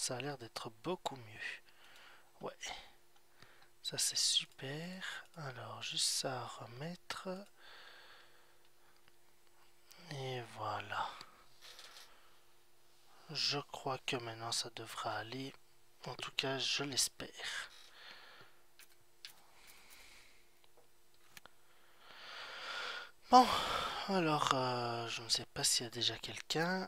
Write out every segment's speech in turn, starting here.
ça a l'air d'être beaucoup mieux. Ouais, ça c'est super. Alors, juste ça à remettre. Et voilà. Je crois que maintenant ça devra aller. En tout cas, je l'espère. Bon, alors, je ne sais pas s'il y a déjà quelqu'un.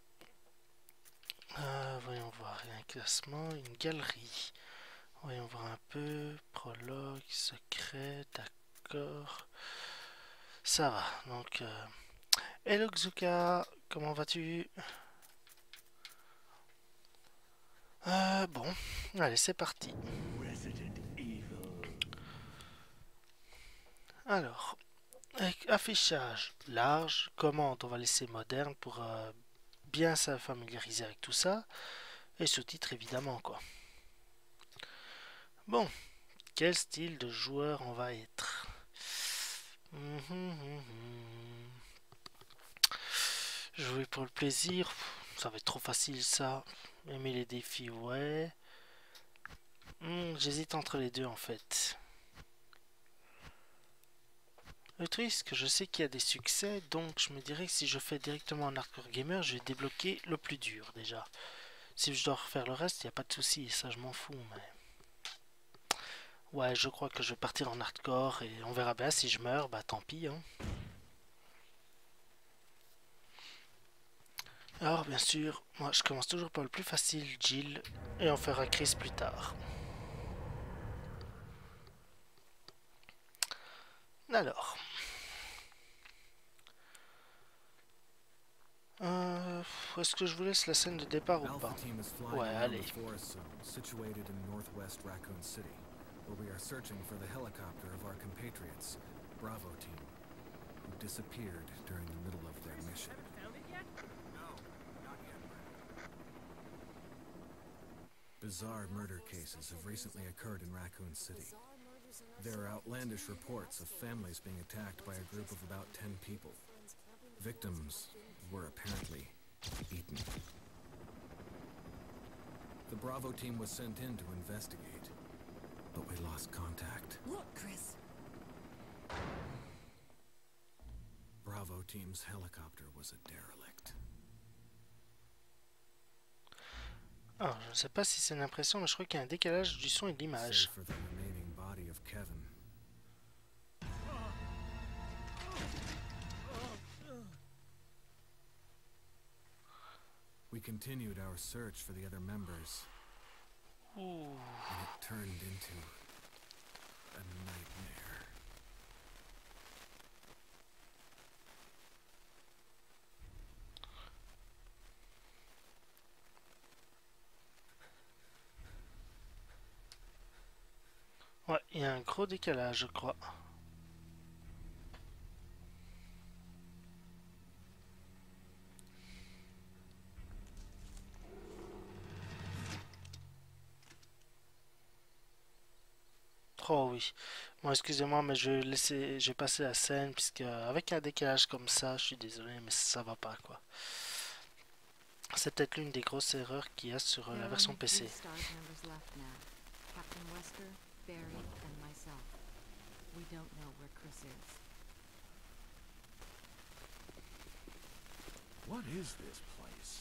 Voyons voir, il y a un classement, une galerie. Voyons voir un peu. Prologue, secret, d'accord. Ça va, donc... Hello Xuka, comment vas-tu? Bon, allez, c'est parti. Alors, affichage large, commande, on va laisser moderne pour bien se familiariser avec tout ça. Et sous-titres évidemment, quoi. Bon, quel style de joueur on va être? Jouer pour le plaisir, ça va être trop facile ça. Aimer les défis, ouais. J'hésite entre les deux en fait. Le truc, c'est que je sais qu'il y a des succès, donc je me dirais que si je fais directement en hardcore gamer, je vais débloquer le plus dur déjà. Si je dois refaire le reste, il n'y a pas de souci, ça je m'en fous, mais... Ouais, je crois que je vais partir en hardcore et on verra bien si je meurs, bah tant pis, hein. Alors bien sûr, moi je commence toujours par le plus facile, Jill, et on fera Chris plus tard. Alors, est-ce que je vous laisse la scène de départ ou pas? Alpha Team is flying Ouais, around allez. the forest zone situated in northwest Raccoon City, where we are searching for the helicopter of our compatriots, Bravo Team, who disappeared during the middle of their mission. Bizarre murder cases have recently occurred in Raccoon City. There are outlandish reports of families being attacked by a group of about 10 people. Victims were apparently eaten. The Bravo team was sent in to investigate, but we lost contact. Look, Chris. Bravo team's helicopter was a derelict. Alors, je ne sais pas si c'est une impression, mais je crois qu'il y a un décalage du son et de l'image. Save for the remaining body of Kevin. We continued our search for the other members, Ouh. and it turned into a nightmare. Ouais, il y a un gros décalage, je crois. Oh oui. Bon, excusez-moi, mais je vais passer la scène, puisque avec un décalage comme ça, je suis désolé, mais ça va pas, quoi. C'est peut-être l'une des grosses erreurs qu'il y a sur There la are version only PC. 3 Stars members left now. Captain Wesker, Barry, and myself. We don't know where Chris is. What is this place?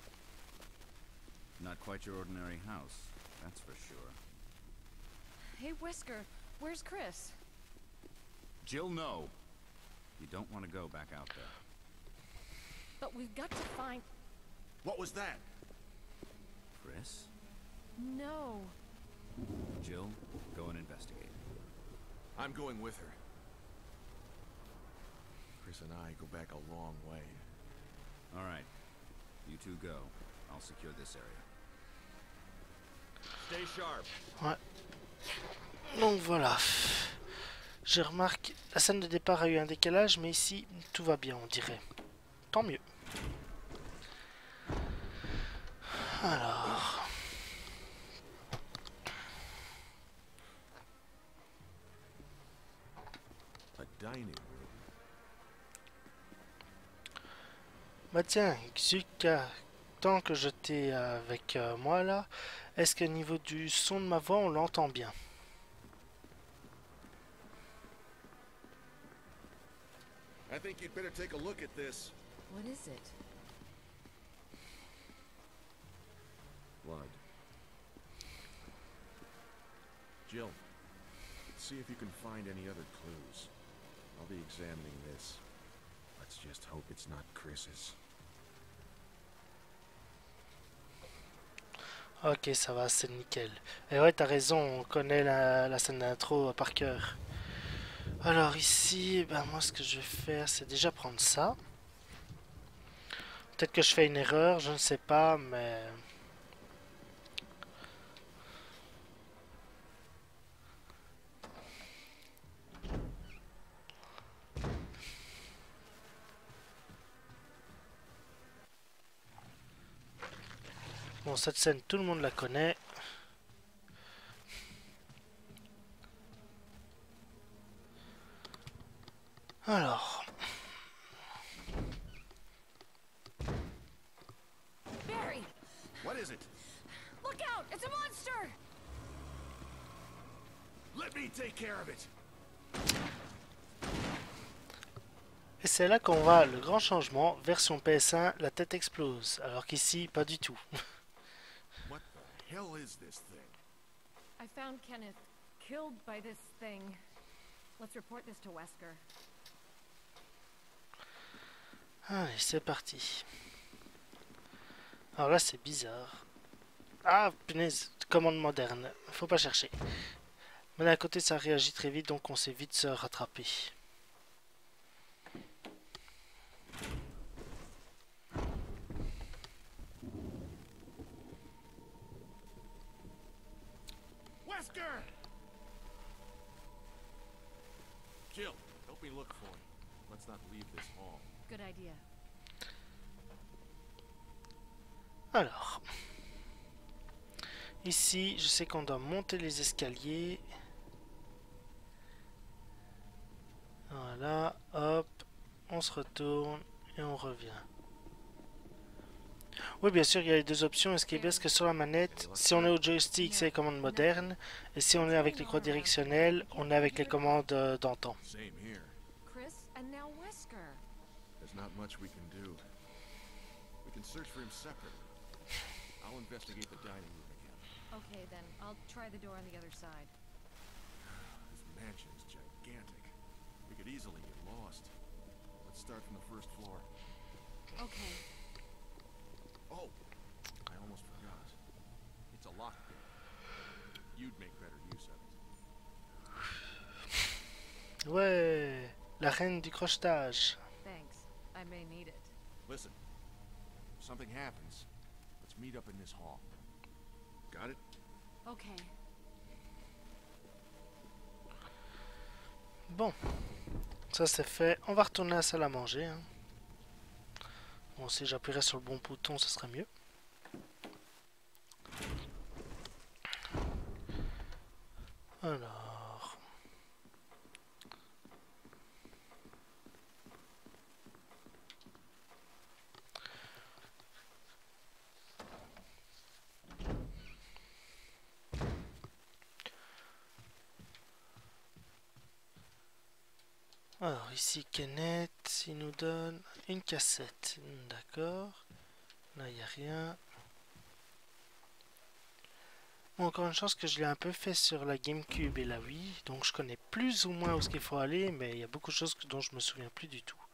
Not quite your ordinary house, that's for sure. Hey, Wesker, where's Chris? Jill, no. You don't want to go back out there. But we've got to find... What was that? Chris? No. Jill, go and investigate. I'm going with her. Chris and I go back a long way. All right. You two go. I'll secure this area. Stay sharp. Ouais. Donc voilà. Je remarque, la scène de départ a eu un décalage, mais ici, tout va bien, on dirait. Tant mieux. Alors... A dining room. Bah tiens, Xuka, tant que j'étais avec moi là, est-ce qu'au niveau du son de ma voix, on l'entend bien? I think you'd better take a look at this. What is it? Blood. Jill, see if you can find any other clues. I'll be examining this. Let's just hope it's not Chris's. Ok, ça va, c'est nickel. Et ouais, t'as raison, on connaît la scène d'intro par cœur. Alors ici, ben moi ce que je vais faire, c'est déjà prendre ça. Peut-être que je fais une erreur, je ne sais pas, mais... Bon, cette scène, tout le monde la connaît. Alors, Barry! What is it? Look out! It's a monster! Let me take care of it. et c'est là qu'on voit le grand changement. Version PS1, la tête explose. Alors qu'ici, pas du tout. What the hell is this thing? I found Kenneth killed by this thing. Let's report this to Wesker. Allez, c'est parti. Alors là, c'est bizarre. Ah, punaise, commande moderne. Faut pas chercher. Mais d'un côté, ça réagit très vite, donc on sait vite se rattraper. Wesker! Jill, help me look for him. Let's not leave this hall. Good idea. Alors. Ici, je sais qu'on doit monter les escaliers. Voilà, hop. On se retourne et on revient. Oui, bien sûr, il y a les deux options. Et ce qui est bien, c'est que sur la manette, si on est au joystick, c'est les commandes modernes. Et si on est avec les croix directionnelles, on est avec les commandes d'antan. Same here. Chris and now Wesker. There's not much we can do. We can search for him separately. I'll investigate the dining room again. Okay, then I'll try the door on the other side. This mansion is gigantic. We could easily get lost. Let's start from the first floor. Okay. Oh, I almost forgot. It's a lockpick. You'd make better use of it. Ouais, la reine du crochetage. Thanks. I may need it. Listen, if something happens, let's meet up in this hall. Got it? Okay. Bon, ça c'est fait. On va retourner à la salle à manger. Hein. Bon, si j'appuierais sur le bon bouton, ce serait mieux. Alors... Alors ici Kenneth, il nous donne une cassette. D'accord. Là il n'y a rien. Bon, encore une chance que je l'ai un peu fait sur la GameCube et la Wii. Donc je connais plus ou moins où ce qu'il faut aller. Mais il y a beaucoup de choses dont je me souviens plus du tout.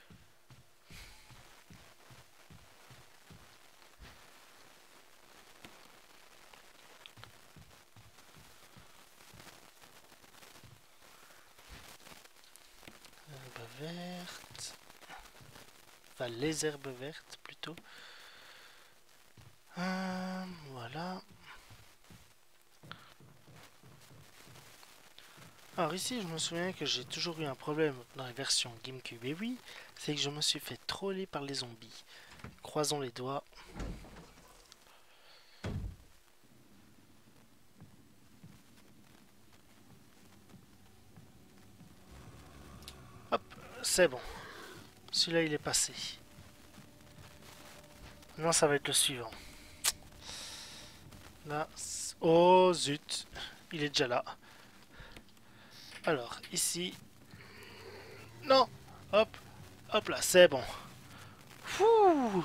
Herbe verte. Enfin les herbes vertes plutôt. Voilà. Alors ici, je me souviens que j'ai toujours eu un problème dans la version GameCube et Wii, c'est que je me suis fait troller par les zombies. Croisons les doigts. Hop, c'est bon. Celui-là, il est passé. Non, ça va être le suivant. Là. Oh zut. Il est déjà là. Alors, ici. Non. Hop. Hop là, c'est bon. Fouh.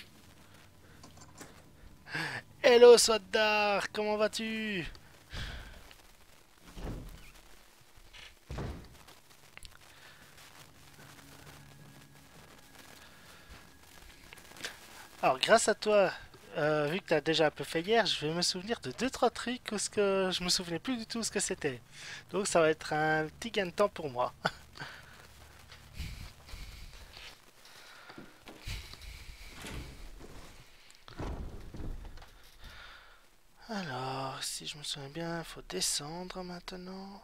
Hello Swaddar, comment vas-tu? Alors, grâce à toi, vu que tu as déjà un peu fait hier, je vais me souvenir de 2-3 trucs où ce que je me souvenais plus du tout ce que c'était. Donc, ça va être un petit gain de temps pour moi. Alors, si je me souviens bien, il faut descendre maintenant.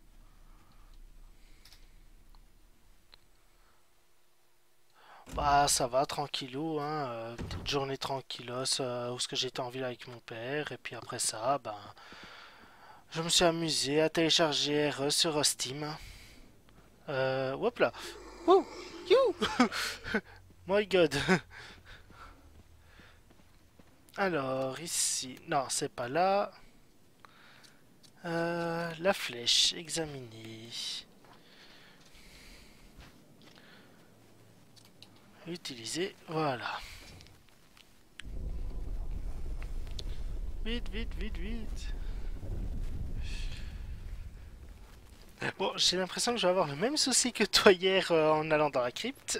Bah, ça va, tranquillou, hein. Petite journée tranquillos, où ce que j'étais en ville avec mon père. Et puis après ça, ben, je me suis amusé à télécharger RE sur Steam. Hop là. Wouh! You! My God. Alors, ici. Non, c'est pas là. La flèche, examiner. Utiliser, voilà. Vite, vite, vite, vite. Bon, j'ai l'impression que je vais avoir le même souci que toi hier en allant dans la crypte.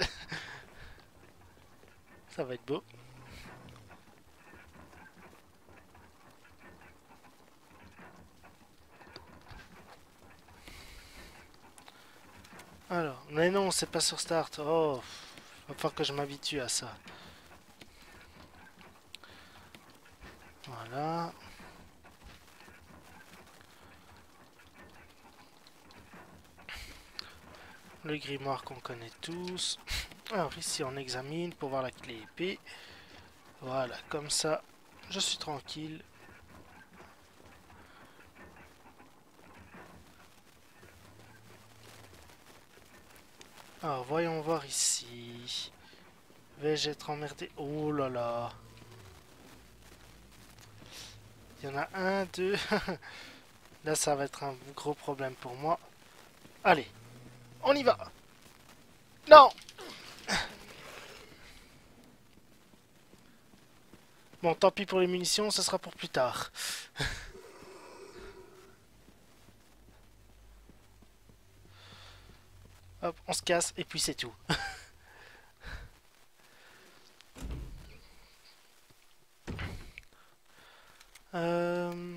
Ça va être beau. Alors, mais non, c'est pas sur Start. Oh, va falloir que je m'habitue à ça. Voilà. Le grimoire qu'on connaît tous. Alors ici on examine pour voir la clé épée. Voilà, comme ça, je suis tranquille. Alors voyons voir ici. Vais-je être emmerdé? Oh là là. Il y en a un, deux. Là ça va être un gros problème pour moi. Allez, on y va. Non! Bon, tant pis pour les munitions, ce sera pour plus tard. Hop, on se casse et puis c'est tout. euh...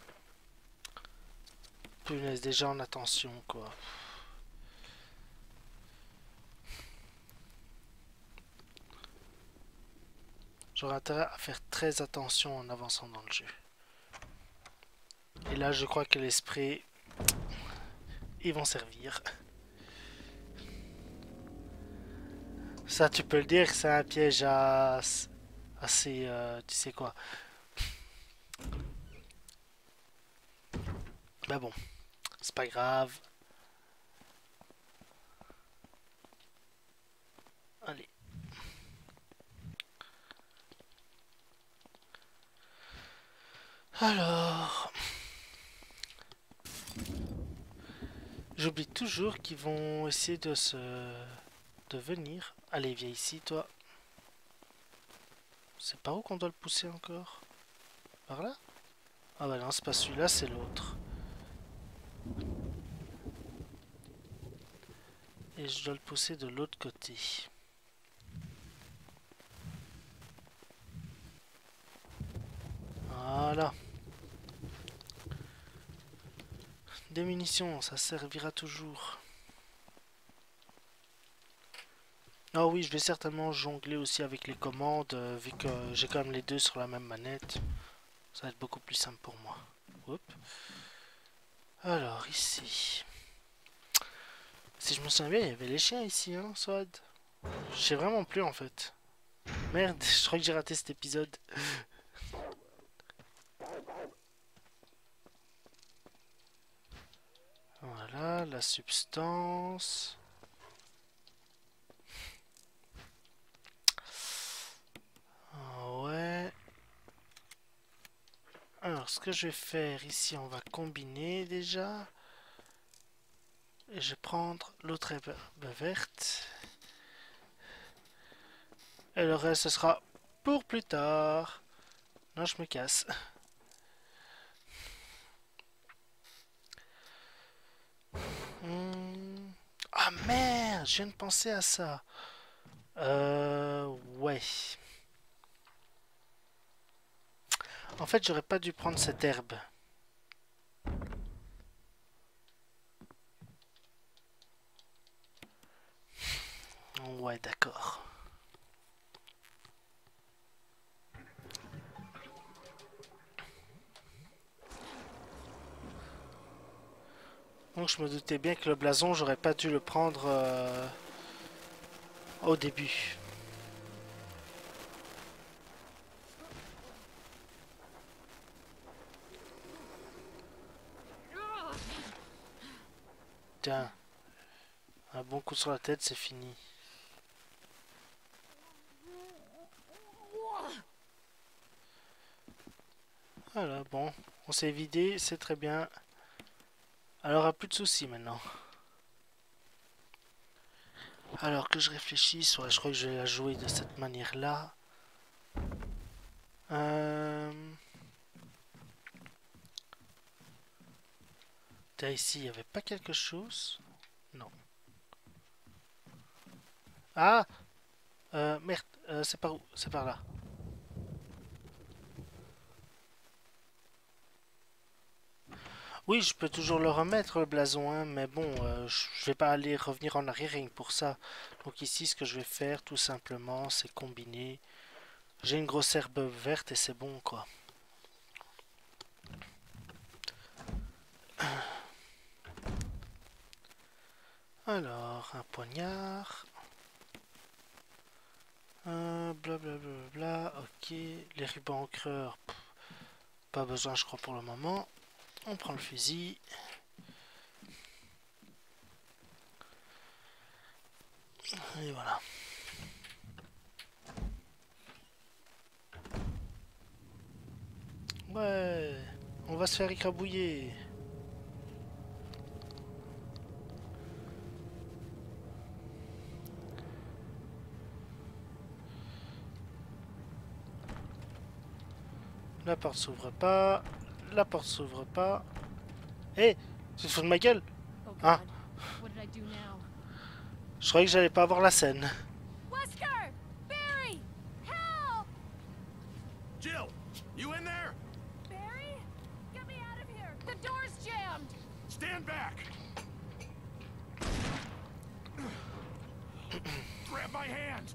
Punaise, déjà en attention quoi. J'aurais intérêt à faire très attention en avançant dans le jeu. Et là, je crois que les sprays, ils vont servir. Ça, tu peux le dire, c'est un piège assez... tu sais quoi. Mais bon, c'est pas grave. Allez. Alors... J'oublie toujours qu'ils vont essayer de venir. Allez, viens ici, toi. C'est par où qu'on doit le pousser encore? Par là? Ah bah non, c'est pas celui-là, c'est l'autre. Et je dois le pousser de l'autre côté. Voilà. Des munitions, ça servira toujours. Ah oui, je vais certainement jongler aussi avec les commandes, vu que j'ai quand même les deux sur la même manette. Ça va être beaucoup plus simple pour moi. Hop. Alors, ici. Si je me souviens bien, il y avait les chiens ici, hein, Swad. Je sais vraiment plus, en fait. Merde, je crois que j'ai raté cet épisode. Voilà, la substance. Alors, ce que je vais faire ici, on va combiner déjà. Et je vais prendre l'autre herbe verte. Et le reste, ce sera pour plus tard. Non, je me casse. Ah merde, je viens de penser à ça. Ouais. En fait, j'aurais pas dû prendre cette herbe. Ouais, d'accord. Donc je me doutais bien que le blason, j'aurais pas dû le prendre au début. Tiens, un bon coup sur la tête, c'est fini. Voilà, bon, on s'est vidé, c'est très bien. Alors, plus de soucis maintenant. Alors que je réfléchisse, ouais, je crois que je vais la jouer de cette manière-là. Ici, il n'y avait pas quelque chose? Non. Ah! Merde, c'est par où? C'est par là. Oui, je peux toujours le remettre, le blason, hein, mais bon, je vais pas aller revenir en arrière rien que pour ça. Donc ici, ce que je vais faire, tout simplement, c'est combiner. J'ai une grosse herbe verte et c'est bon, quoi. Alors, un poignard. Blablabla, ok. Les rubans encreurs, pas besoin, je crois, pour le moment. On prend le fusil. Et voilà. Ouais, on va se faire écrabouiller. La porte s'ouvre pas. La porte s'ouvre pas. Hé, tu te fous de ma gueule? Oh Hein? God. What did I do now? Je croyais que j'allais pas avoir la scène. Wesker! Barry! Help! Jill, you in there? Barry? Get me out of here! The door's jammed! Stand back! Grab my hand!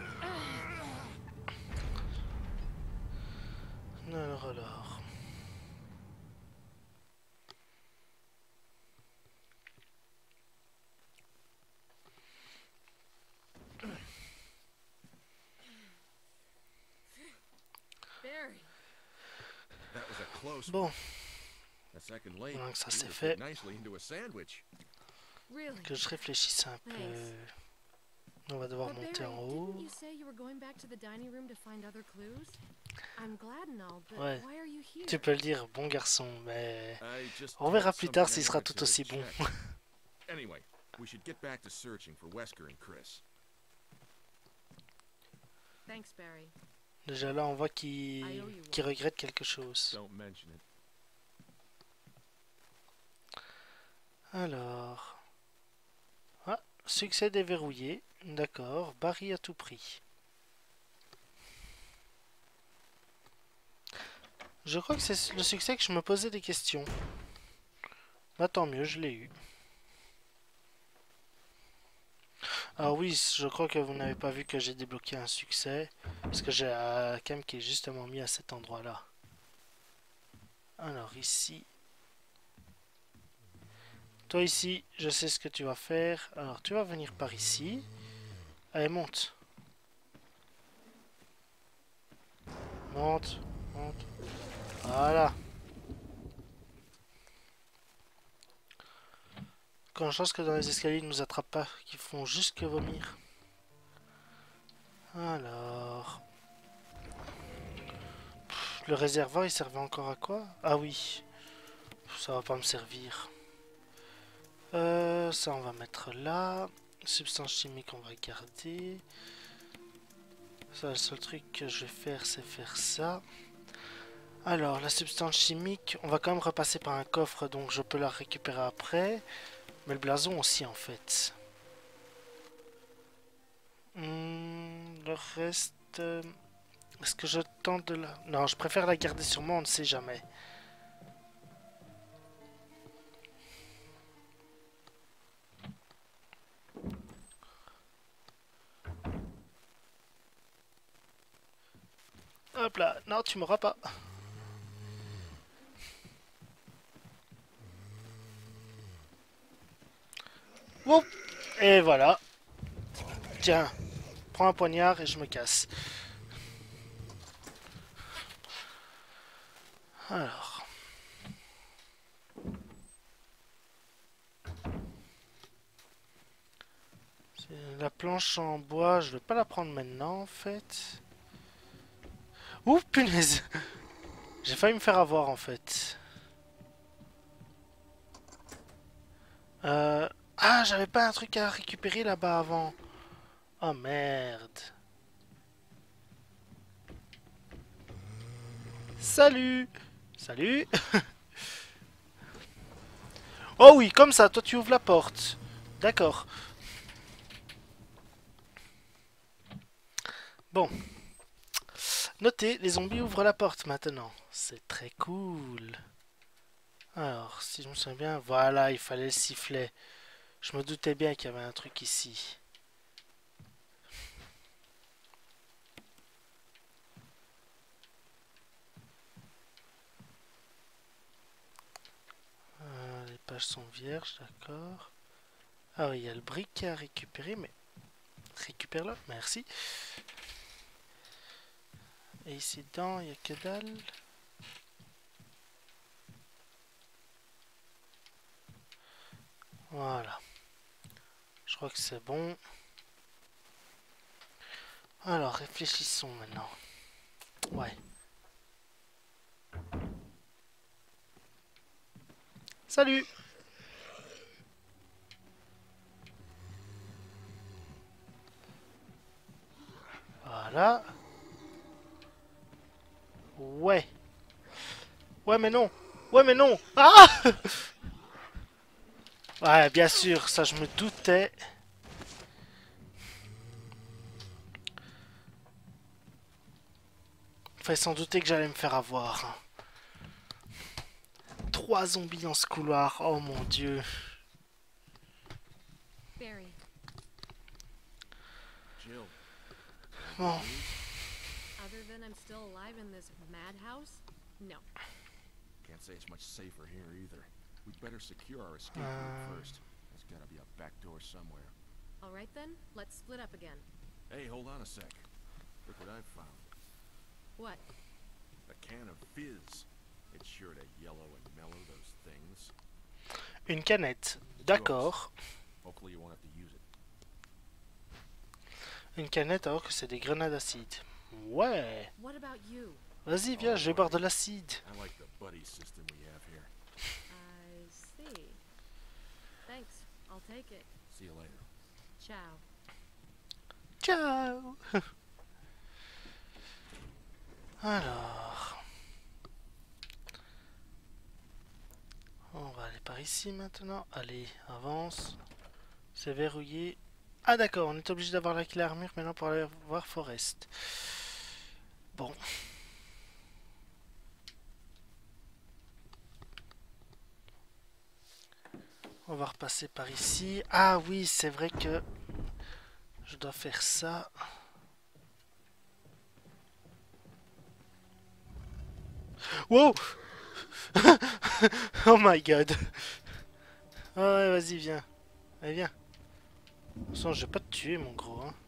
Alors. Barry! That was a close Bon, one. A second late, maintenant que ça you c'est would fait, fit nicely into a sandwich. Really? que je réfléchisse un peu. On va devoir But monter Barry, en haut. didn't you say you were going back to the dining room to find other clues? I'm glad and all, but Ouais. why are you here? Tu peux le dire, bon garçon, mais I just on verra had plus tard something s'il I sera wanted tout to aussi bon. check. Anyway, we should get back to searching for Wesker and Chris. Thanks, Barry. Déjà là, on voit qu'il regrette quelque chose. Don't mention it. Alors... Ah, succès déverrouillé. D'accord, Barry à tout prix. Je crois que c'est le succès que je me posais des questions. Bah tant mieux, je l'ai eu. Alors oui, je crois que vous n'avez pas vu que j'ai débloqué un succès. Parce que j'ai la cam qui est justement mis à cet endroit-là. Alors ici... Toi ici, je sais ce que tu vas faire. Alors tu vas venir par ici. Allez, monte. Monte, monte. Voilà. Quand je pense que dans les escaliers, ils ne nous attrapent pas, qu'ils font juste que vomir. Alors... Le réservoir, il servait encore à quoi? Ah oui. Ça va pas me servir. Ça, on va mettre là. Substance chimique, on va garder. Ça, le seul truc que je vais faire, c'est faire ça. Alors, la substance chimique, on va quand même repasser par un coffre, donc je peux la récupérer après. Mais le blason aussi, en fait. Le reste... Est-ce que je tente de la... Non, je préfère la garder sur moi, on ne sait jamais. Hop là, non, tu m'auras pas. Oup. Et voilà. Tiens, prends un poignard et je me casse. Alors. La planche en bois, je vais pas la prendre maintenant en fait. Ouh, punaise. J'ai failli me faire avoir en fait. Ah, j'avais pas un truc à récupérer là-bas avant. Oh merde. Salut. Salut. Oh oui, comme ça, toi tu ouvres la porte. D'accord. Bon. Notez, les zombies ouvrent la porte maintenant. C'est très cool. Alors, si je me souviens bien, voilà, il fallait le sifflet. Je me doutais bien qu'il y avait un truc ici. Les pages sont vierges, d'accord. Ah oui, il y a le briquet à récupérer, mais... Récupère-le, merci. Et ici dedans, il n'y a que dalle. Voilà. Je crois que c'est bon. Alors, réfléchissons maintenant. Ouais. Salut! Voilà. Ouais. Ouais, mais non! Ouais, mais non! Ah! Ouais, bien sûr, ça je me doutais. Fallait sans douter que j'allais me faire avoir. 3 zombies dans ce couloir, oh mon dieu. Barry, Jill, Bon, other than I'm still alive in this madhouse? No. can't say it's much safer here either. We'd better secure our escape route first. There's gotta be a back door somewhere. All right then, let's split up again. Hey, hold on a sec. Look what I've found. What? A can of fizz. It's sure to yellow and mellow those things. une canette. D'accord. Hopefully you won't have to use it. Une canette alors que c'est des grenades acide. Ouais. What about you? Vas-y, viens, je vais boire de l'acide. I like the buddy system we have here. I see. Thanks. I'll take it. See you later. Ciao. Ciao. Alors. On va aller par ici maintenant. Allez, avance. C'est verrouillé. Ah d'accord, on est obligé d'avoir la clé armure maintenant pour aller voir Forest. Bon. On va repasser par ici. Ah oui, c'est vrai que je dois faire ça. Wow. Oh my god. Ouais, vas-y, viens. Allez, viens. De toute façon, je vais pas te tuer, mon gros. Hein.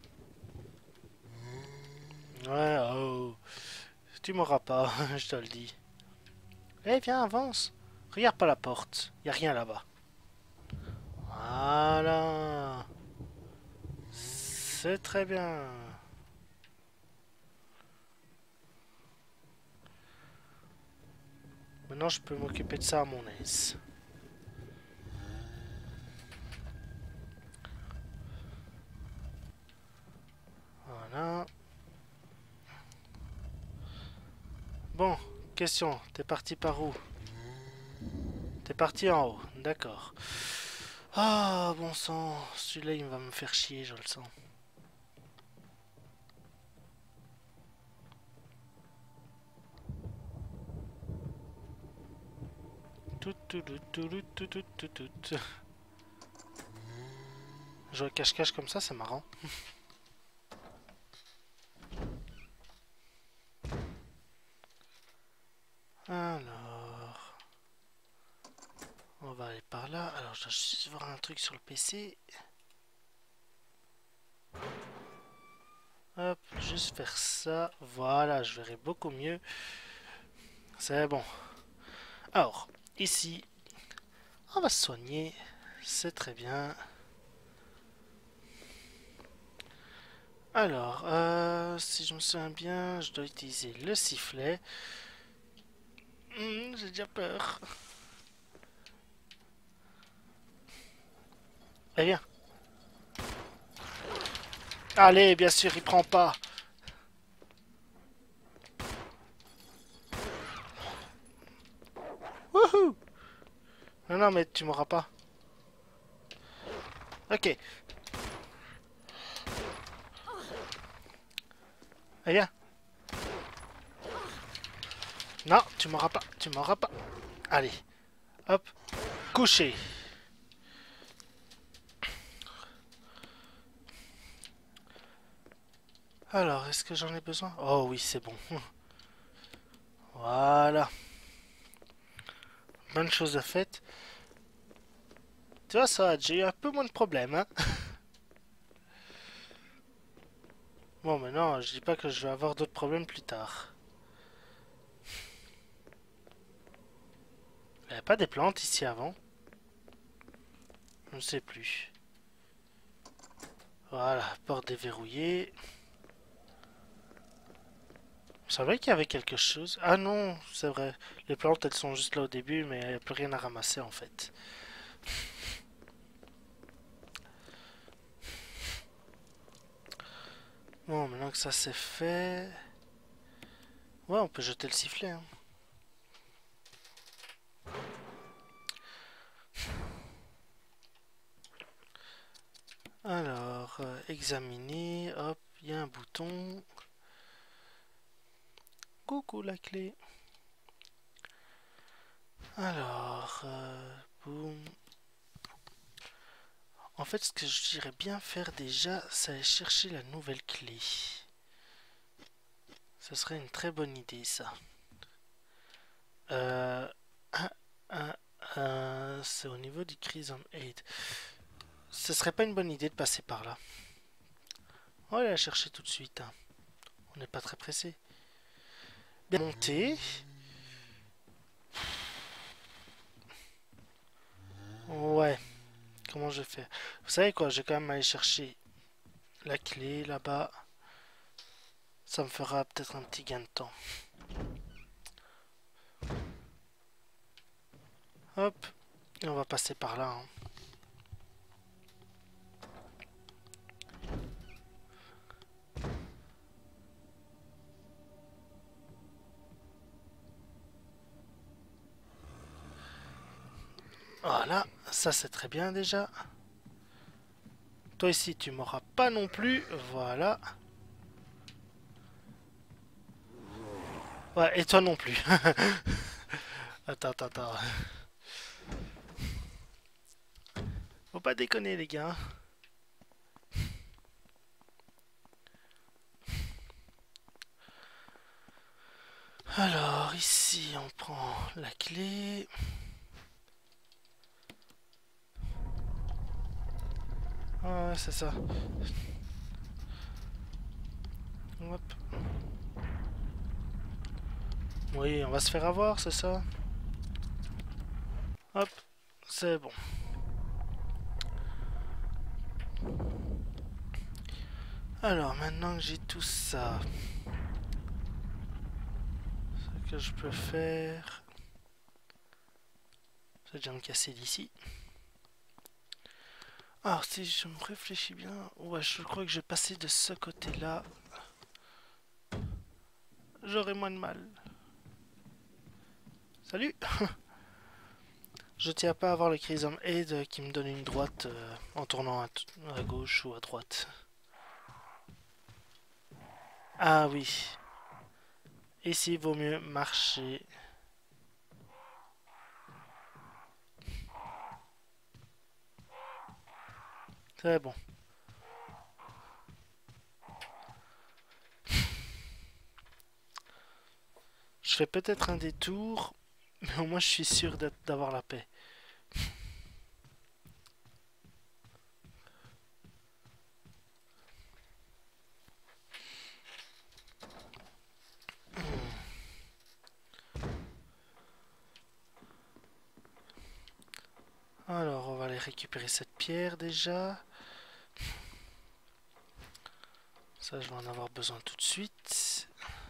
Ouais, oh. Tu m'auras pas, je te le dis. Eh, viens, avance. Regarde pas la porte. Y a rien là-bas. Voilà. C'est très bien. maintenant je peux m'occuper de ça à mon aise. Voilà. Bon, question, t'es parti par où? T'es parti en haut, d'accord. Ah, bon sang, celui-là il va me faire chier, je le sens. Jouer cache-cache comme ça, c'est marrant. Alors, on va aller par là. Alors, je dois juste voir un truc sur le PC. Hop, juste faire ça. Voilà, je verrai beaucoup mieux. C'est bon. Alors, ici, on va se soigner. C'est très bien. Alors, si je me souviens bien, je dois utiliser le sifflet. J'ai déjà peur. Eh bien. Allez, bien sûr, il prend pas. Wouhou! Non, non, mais tu m'auras pas. Ok. Eh bien. Non, tu m'auras pas. Tu m'auras pas. Allez. Hop. Couché. Alors, est-ce que j'en ai besoin? Oh oui, c'est bon. Voilà. Bonne chose de faite. Tu vois, ça, j'ai eu un peu moins de problèmes, hein. Bon, mais non, je dis pas que je vais avoir d'autres problèmes plus tard. Il n'y avait pas des plantes ici avant? Je ne sais plus. Voilà, porte déverrouillée. Il semblait qu'il y avait quelque chose. Ah non, c'est vrai. Les plantes, elles sont juste là au début, mais il n'y a plus rien à ramasser en fait. Bon, maintenant que ça c'est fait... Ouais, on peut jeter le sifflet, hein. Alors, examiner, hop, il y a un bouton. Coucou la clé. Alors, boum. En fait, ce que je dirais bien faire déjà, c'est chercher la nouvelle clé. Ce serait une très bonne idée, ça. C'est au niveau du Crimson Aid. Ce serait pas une bonne idée de passer par là. On va aller la chercher tout de suite, hein. On n'est pas très pressé. Bien monter. Ouais. Comment je fais? Vous savez quoi? Je vais quand même aller chercher la clé là-bas. Ça me fera peut-être un petit gain de temps. Hop. Et on va passer par là, hein. Voilà, ça c'est très bien déjà. Toi ici tu m'auras pas non plus, voilà. Ouais, et toi non plus. Attends. Faut pas déconner les gars. Alors ici on prend la clé. Ah ouais, c'est ça. Hop. Oui, on va se faire avoir, c'est ça. Hop, c'est bon. Alors, maintenant que j'ai tout ça, ce que je peux faire... Ça déjà me casser d'ici. Alors si je me réfléchis bien, ouais, je crois que je vais passer de ce côté-là. J'aurai moins de mal. Salut. Je tiens pas à avoir le Chrysome Aid qui me donne une droite en tournant à gauche ou à droite. Ah oui. Ici, il vaut mieux marcher. Très bon. Je fais peut-être un détour, mais au moins je suis sûr d'avoir la paix. Alors, on va aller récupérer cette pierre déjà. Ça, je vais en avoir besoin tout de suite.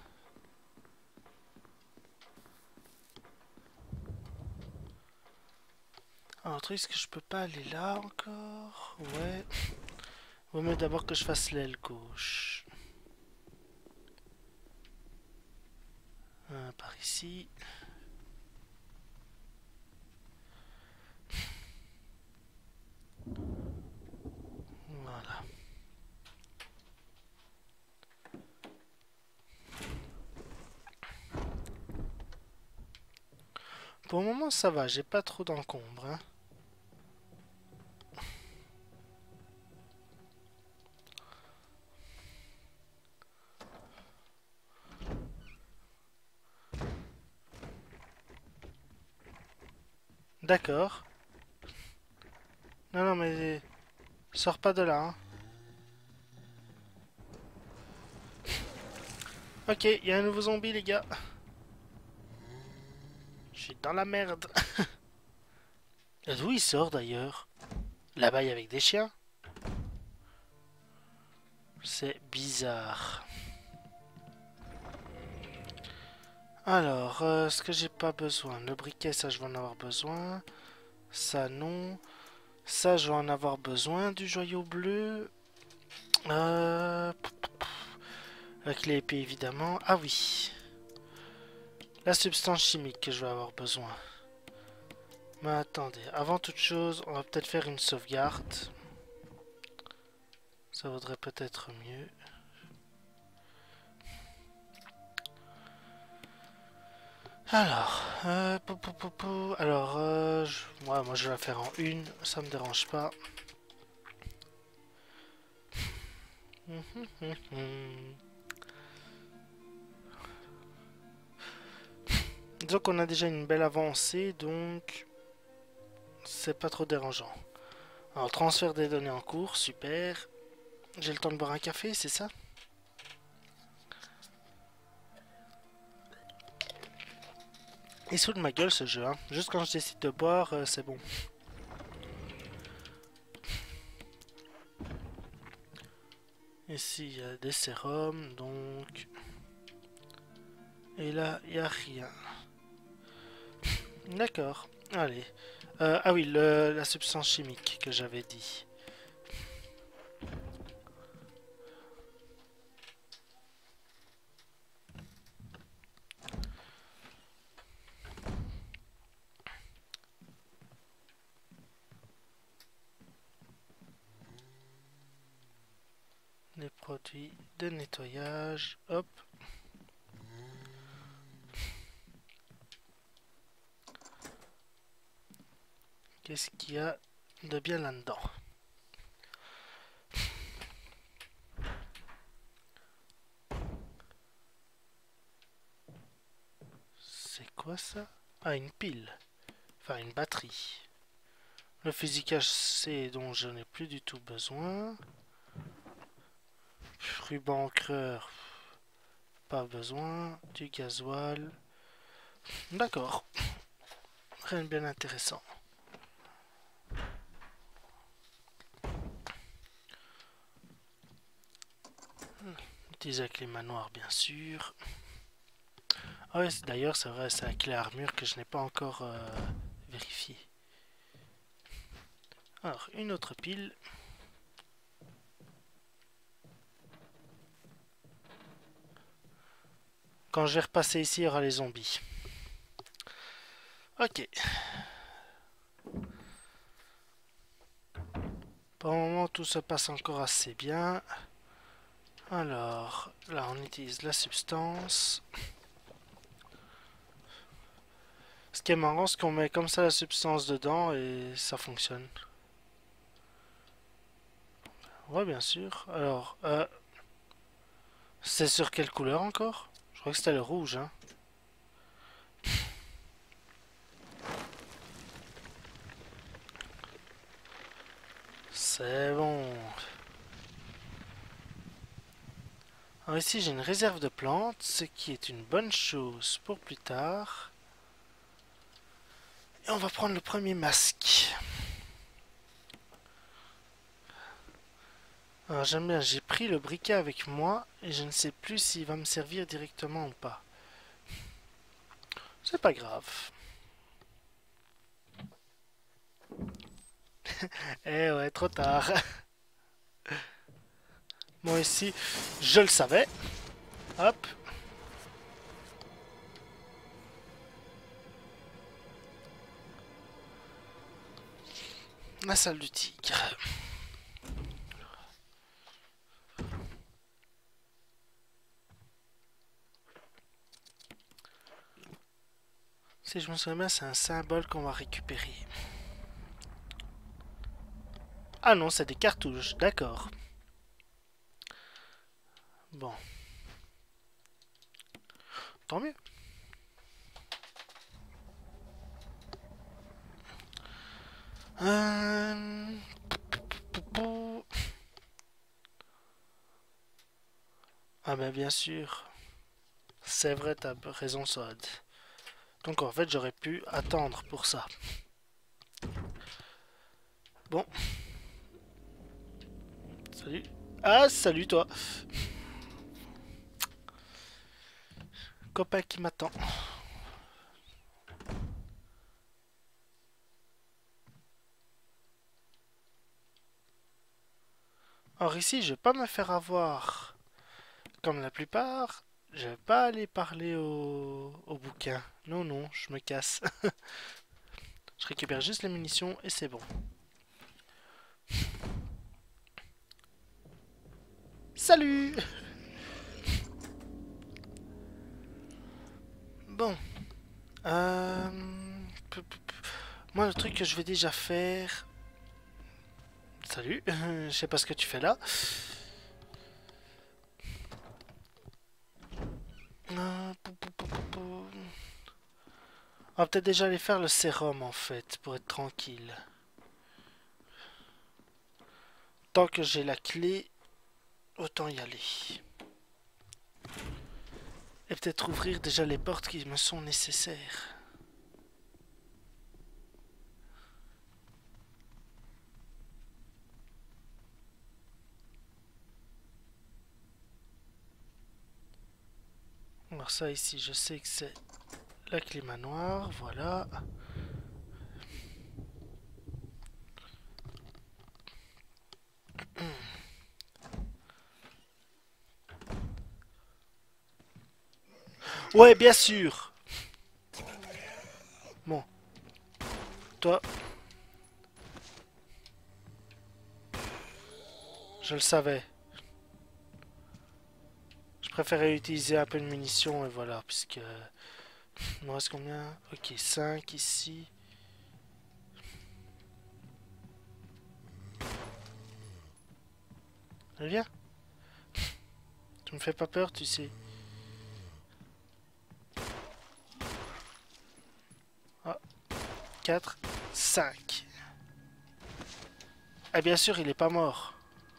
Alors, est-ce que je peux pas aller là encore? Ouais. Vaut mieux d'abord que je fasse l'aile gauche. Par ici. Voilà. Pour le moment, ça va. J'ai pas trop d'encombre, hein. D'accord. Non, non, mais... Sors pas de là, hein. Ok, il y a un nouveau zombie, les gars. Je suis dans la merde. D'où il sort, d'ailleurs? Là-bas, il y avait des chiens. C'est bizarre. Alors, ce que j'ai pas besoin. Le briquet, ça, je vais en avoir besoin. Ça, non. Ça, je vais en avoir besoin du joyau bleu. La clé épée, évidemment. Ah oui. La substance chimique que je vais avoir besoin. Mais attendez, avant toute chose, on va peut-être faire une sauvegarde. Ça vaudrait peut-être mieux. Alors, ouais, moi je vais la faire en une, ça me dérange pas. Disons qu'on a déjà une belle avancée, donc c'est pas trop dérangeant. Alors, transfert des données en cours, super. J'ai le temps de boire un café, c'est ça? Il se fout de ma gueule ce jeu, hein. Juste quand je décide de boire, c'est bon. Ici, il y a des sérums, donc... Et là, il n'y a rien. D'accord, allez. Ah oui, la substance chimique que j'avais dit. Les produits de nettoyage, hop. Qu'est-ce qu'il y a de bien là-dedans? C'est quoi ça? Ah, une pile. Enfin, une batterie. Le fusil caché dont je n'ai plus du tout besoin. Ruban encreur. Pas besoin. Du gasoil. D'accord. Rien de bien intéressant. Utiliser la clé manoir, bien sûr. Ah ouais, d'ailleurs, c'est vrai, c'est la clé armure que je n'ai pas encore vérifiée. Alors, une autre pile. Quand je vais repasser ici, il y aura les zombies. Ok. Pour le moment, tout se passe encore assez bien. Alors, là, on utilise la substance. Ce qui est marrant, c'est qu'on met comme ça la substance dedans et ça fonctionne. Ouais, bien sûr. Alors, c'est sur quelle couleur encore? Je crois que c'était le rouge, hein. C'est bon. Alors ici, j'ai une réserve de plantes, ce qui est une bonne chose pour plus tard. Et on va prendre le premier masque. Alors j'aime bien, j'ai pris le briquet avec moi et je ne sais plus s'il va me servir directement ou pas. C'est pas grave. Eh ouais, trop tard. Moi ici, je le savais. Hop. La salle du tigre. Si je me souviens bien, c'est un symbole qu'on va récupérer. Ah non, c'est des cartouches, d'accord. Bon. Tant mieux. Ah ben bien sûr. C'est vrai, t'as raison, Sod. Donc en fait, j'aurais pu attendre pour ça. Bon. Salut. Ah, salut toi. Copain qui m'attend. Or ici, je vais pas me faire avoir comme la plupart. Je vais pas aller parler au bouquin. Non, non, je me casse. Je récupère juste les munitions et c'est bon. Salut! Bon. Moi, le truc que je vais déjà faire... Salut, je sais pas ce que tu fais là. On va peut-être déjà aller faire le sérum en fait, pour être tranquille. Tant que j'ai la clé, autant y aller. Et peut-être ouvrir déjà les portes qui me sont nécessaires. Alors ça ici, je sais que c'est la clé manoir, voilà. Ouais, bien sûr. Bon. Toi. Je le savais. Je préférais utiliser un peu de munitions et voilà, puisque... Il me reste combien? Ok, 5 ici. Viens. Tu me fais pas peur, tu sais. Ah, 4, 5. Ah, bien sûr, il est pas mort.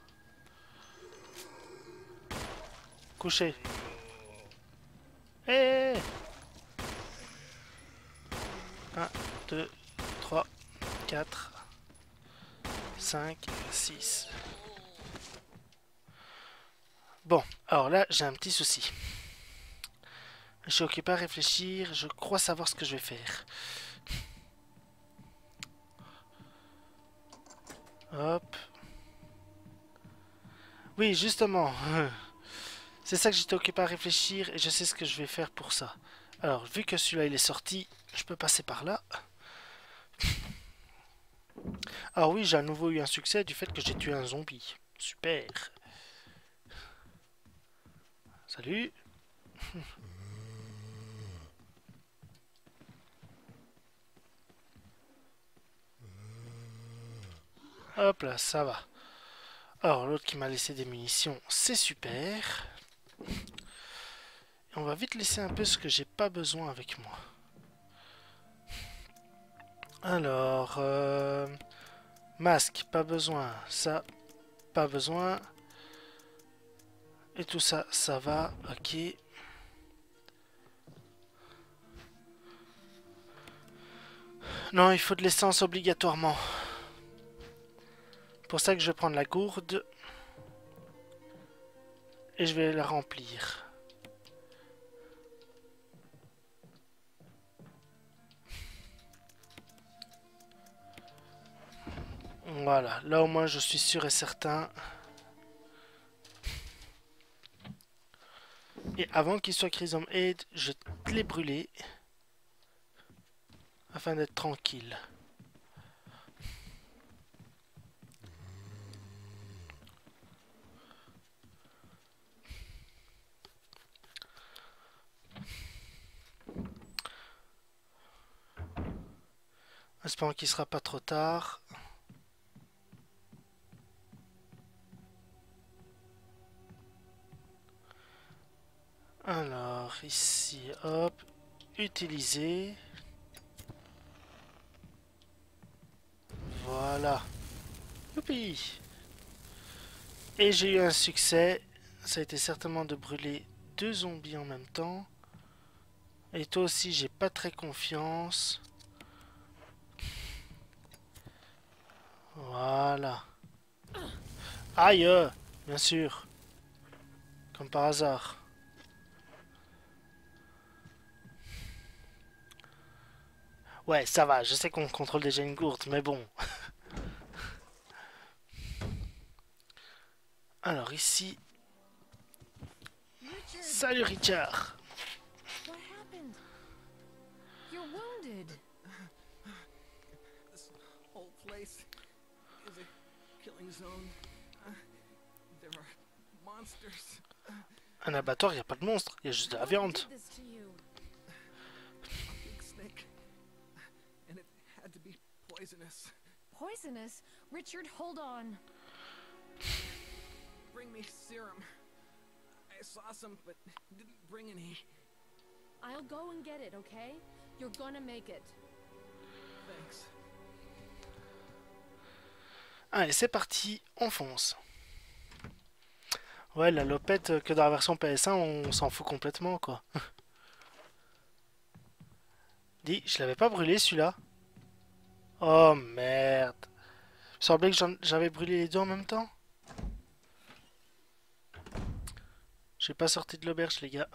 Couché. Hé 1, 2, 3, 4, 5, 6. Bon, alors là, j'ai un petit souci. Je suis occupé à réfléchir, je crois savoir ce que je vais faire. Hop. Oui, justement. C'est ça que j'étais occupé à réfléchir et je sais ce que je vais faire pour ça. Alors, vu que celui-là il est sorti, je peux passer par là. Alors oui, j'ai à nouveau eu un succès du fait que j'ai tué un zombie. Super. Salut. Hop là, ça va. Alors, l'autre qui m'a laissé des munitions, c'est super. Et on va vite laisser un peu ce que j'ai pas besoin avec moi. Alors, masque, pas besoin. Ça, pas besoin. Et tout ça, ça va. Ok. Non, il faut de l'essence obligatoirement. Pour ça que je vais prendre la gourde. Et je vais la remplir. Voilà, là au moins je suis sûr et certain. Et avant qu'il soit Chrysome Aid, je vais les brûler. Afin d'être tranquille. Espérons qu'il sera pas trop tard. Alors, ici, hop, utiliser. Voilà. Youpi! Et j'ai eu un succès. Ça a été certainement de brûler 2 zombies en même temps. Et toi aussi, j'ai pas très confiance. Voilà. Aïe! Bien sûr. Comme par hasard. Ouais, ça va, je sais qu'on contrôle déjà une gourde, mais bon. Alors ici... Richard, Salut Richard! what happened? You're wounded. This whole place is a killing zone. There are monsters. Un abattoir, il n'y a pas de monstre, il y a juste de la viande. Who did this to you? A big snake. And it had to be poisonous. Poisonous? Richard, hold on. Bring me serum. I saw some, but didn't bring any. I'll go and get it, okay? You're gonna make it. Thanks. Allez, c'est parti, on fonce. Ouais, la lopette que dans la version PS1, on s'en fout complètement, quoi. Dis, je l'avais pas brûlé, celui-là. Oh, merde. Il me semblait que j'avais brûlé les deux en même temps. J'ai pas sorti de l'auberge, les gars.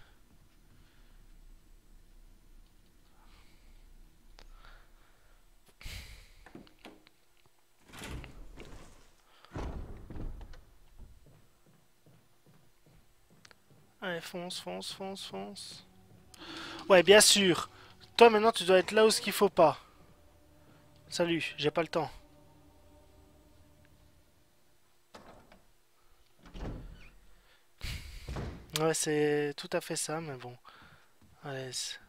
Allez, fonce, fonce, fonce, fonce. Ouais, bien sûr. Toi, maintenant, tu dois être là où ce qu'il faut pas. Salut, j'ai pas le temps. Ouais, c'est tout à fait ça, mais bon. Allez.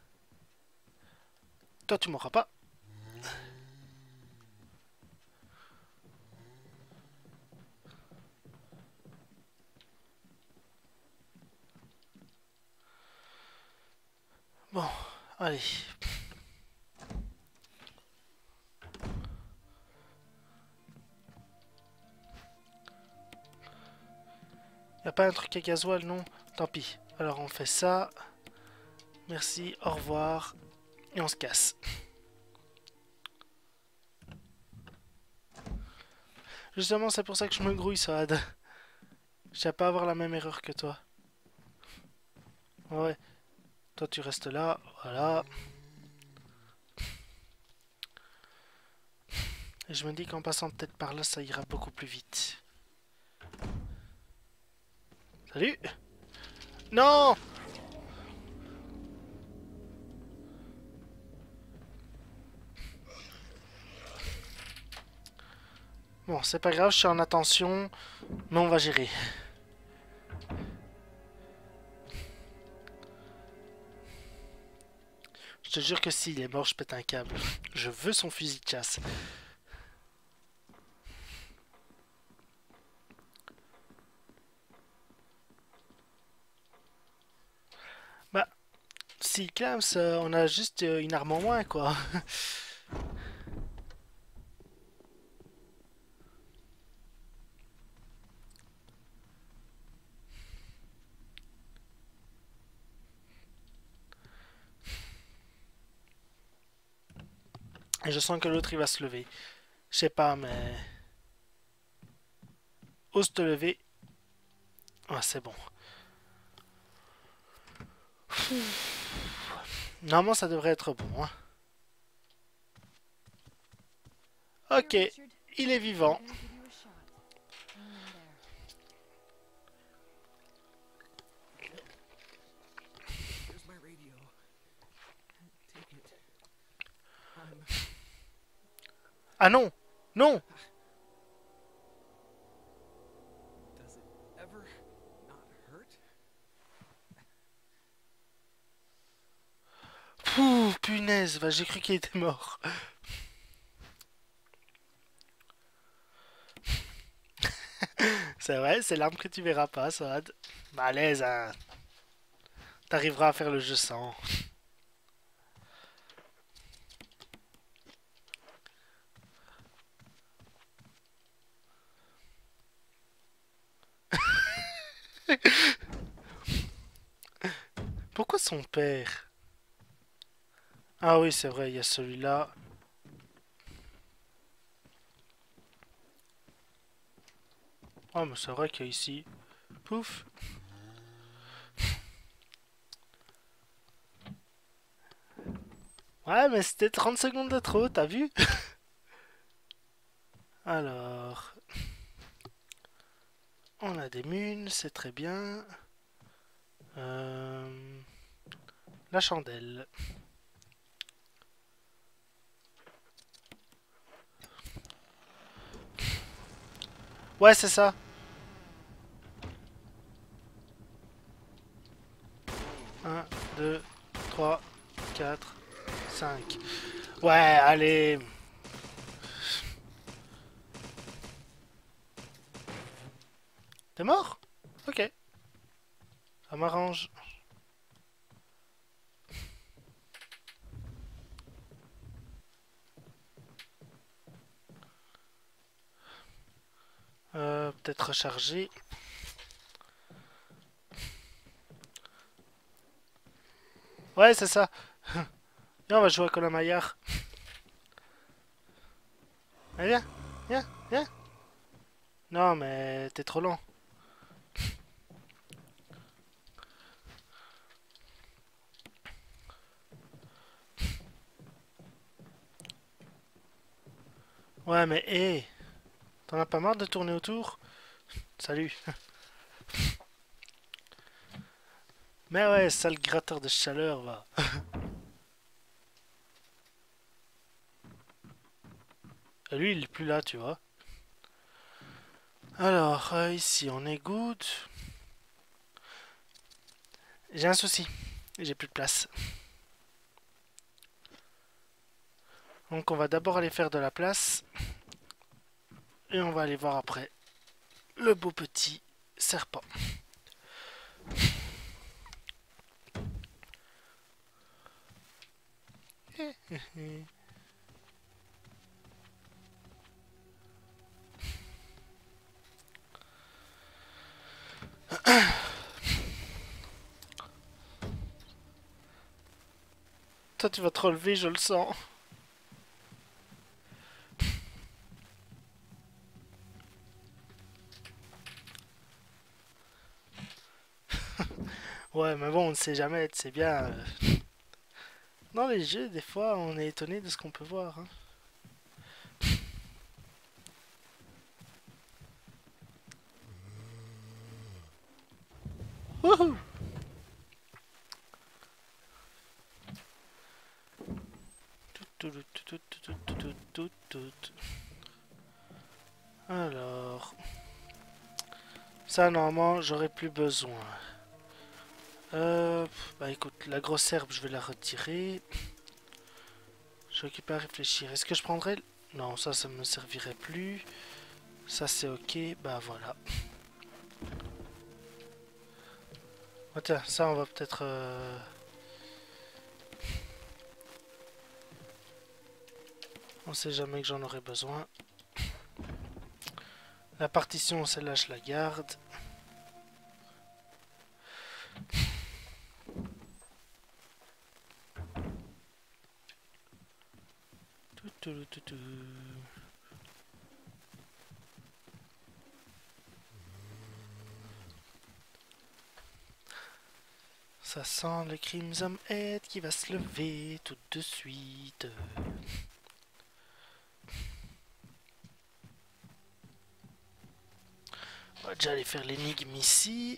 Toi, tu m'auras pas. Bon, allez. Y a pas un truc à gasoil, non? Tant pis. Alors on fait ça. Merci, au revoir. Et on se casse. Justement, c'est pour ça que je me grouille, Saad. Je tiens pas à avoir la même erreur que toi. Ouais. Toi, tu restes là. Voilà. Et je me dis qu'en passant peut-être par là, ça ira beaucoup plus vite. Salut! Non! Bon, c'est pas grave, je suis en attention, mais on va gérer. Je te jure que s'il est mort, je pète un câble. Je veux son fusil de chasse. Bah, si Clams, on a juste une arme en moins, quoi. Et je sens que l'autre il va se lever. Je sais pas, mais. Ose te lever. Ah, c'est bon. Normalement, ça devrait être bon. Hein. Ok, Here, Richard. il est vivant. I'm gonna give you a shot. Hang in there. Here's my radio. Take it. Ah non! Non! Does it ever not hurt? Pouh, punaise, bah, j'ai cru qu'il était mort. C'est vrai, c'est l'arme que tu verras pas, Swad. Malaise, hein. T'arriveras à faire le jeu sans. Pourquoi son père? Ah oui, c'est vrai, il y a celui-là. Oh, mais c'est vrai qu'il y a ici. Pouf. Ouais, mais c'était 30 secondes de trop, t'as vu? Alors. On a des munes, c'est très bien. La chandelle. Ouais, c'est ça. Un, 2, 3, 4, 5. Ouais, allez. T'es mort? Ok. Ça m'arrange. Peut-être recharger. Ouais, c'est ça. Viens, on va jouer à Colin Maillard. Allez, viens. Viens, viens. Non, mais t'es trop lent. Ouais, mais hé. T'en as pas marre de tourner autour? Salut. Mais ouais, sale gratteur de chaleur, va. Et lui, il est plus là, tu vois. Alors, ici, on est good. J'ai un souci. J'ai plus de place. Donc, on va d'abord aller faire de la place. Et on va aller voir après le beau petit serpent. Toi, tu vas te relever, je le sens. Ouais, mais bon, on ne sait jamais, c'est bien. Dans les jeux, des fois, on est étonné de ce qu'on peut voir. Hein. Wouhou! Alors, ça normalement j'aurais plus besoin. Bah écoute, la grosse herbe je vais la retirer. Je suis occupé à réfléchir. Est-ce que je prendrais... Non, ça me servirait plus. Ça c'est ok, bah voilà. Oh, tiens, ça on va peut-être... On sait jamais que j'en aurai besoin. La partition, celle-là, je la garde. Ça sent le Crimson Head qui va se lever tout de suite. On va déjà aller faire l'énigme ici.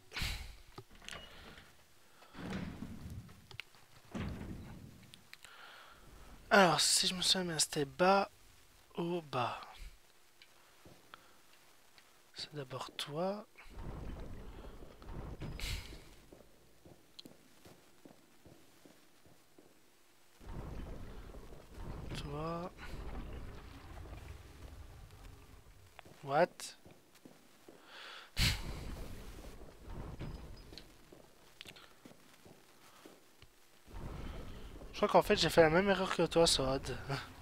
Alors, si je me souviens bien, c'était bas au bas. C'est d'abord toi. Toi. What? Je crois qu'en fait j'ai fait la même erreur que toi, Sword.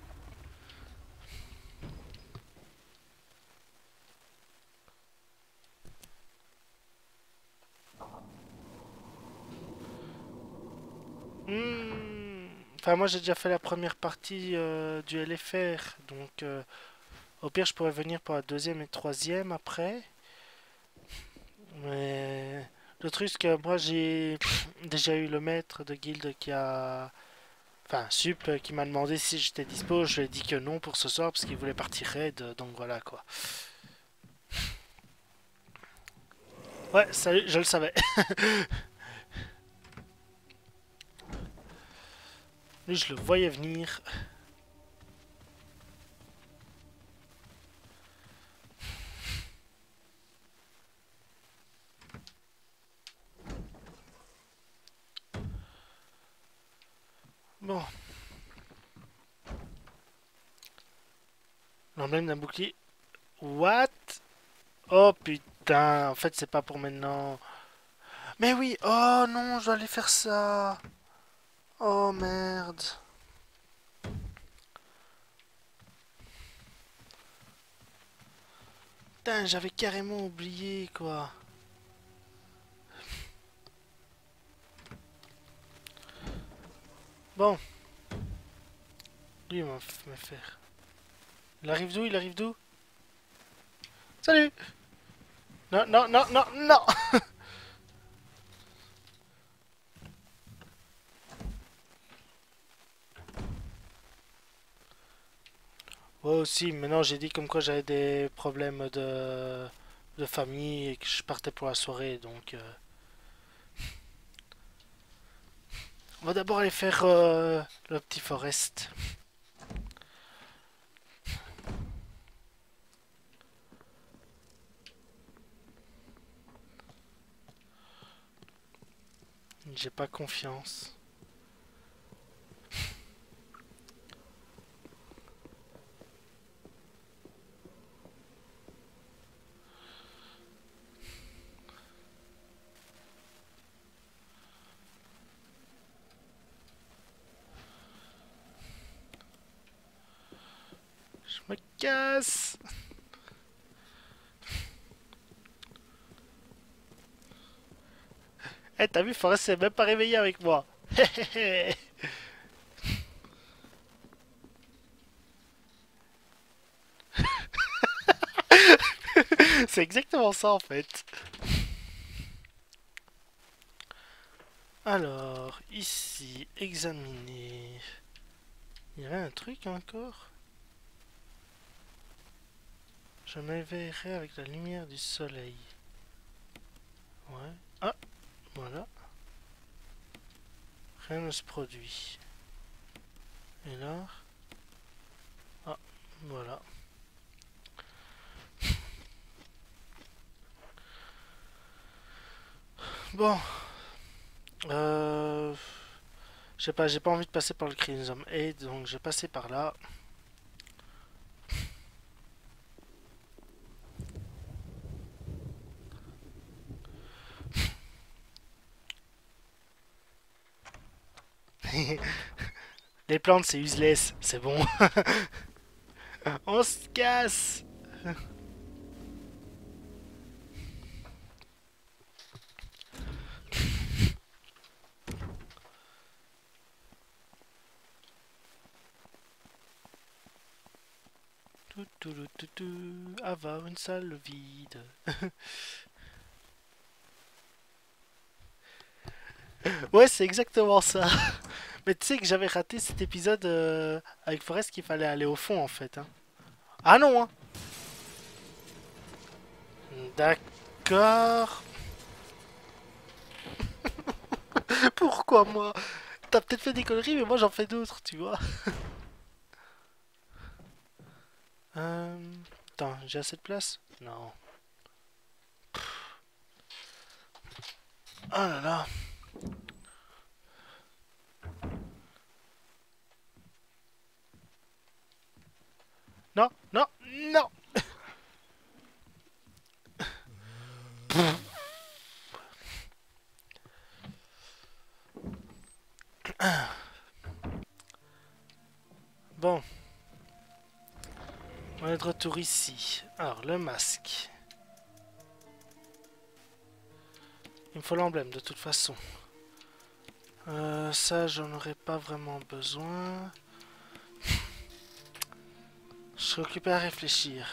Enfin, moi j'ai déjà fait la première partie du LFR, donc au pire je pourrais venir pour la deuxième et troisième après. Mais le truc c'est que moi j'ai déjà eu le maître de guilde qui a... Enfin, Sup qui m'a demandé si j'étais dispo, je lui ai dit que non pour ce soir parce qu'il voulait partir raid, donc voilà quoi. Ouais, salut, je le savais. Lui je le voyais venir. Bon. L'emblème d'un bouclier. What? Oh putain, en fait c'est pas pour maintenant. Mais oui, oh non, je dois aller faire ça. Oh merde. Putain, j'avais carrément oublié quoi. Bon. Lui, il m'a fait faire. Il arrive d'où? Il arrive d'où? Salut! Non, non, non, non, non! Ouais aussi, maintenant j'ai dit comme quoi j'avais des problèmes de famille et que je partais pour la soirée, donc... On va d'abord aller faire le petit forest. J'ai pas confiance. Je me casse! Eh, t'as vu, Forest s'est même pas réveillé avec moi. C'est exactement ça en fait. Alors, ici, examiner. Il y avait un truc encore? Je m'éveillerai avec la lumière du soleil. Ouais. Ah! Voilà. Rien ne se produit. Et là... Ah, voilà. Bon. Je sais pas, j'ai pas envie de passer par le Crimson Aid, donc je vais passer par là. Les plantes, c'est useless, c'est bon. On se casse. Avoir une salle vide. Ouais, c'est exactement ça. Mais tu sais que j'avais raté cet épisode avec Forrest qu'il fallait aller au fond en fait. Hein. Ah non, hein. D'accord. Pourquoi moi? T'as peut-être fait des conneries, mais moi j'en fais d'autres, tu vois. Attends, j'ai assez de place? Non. Oh là là. Non, non, non. Bon. On est de retour ici. Alors, le masque. Il me faut l'emblème de toute façon. Ça, j'en aurais pas vraiment besoin. Je serais occupé à réfléchir.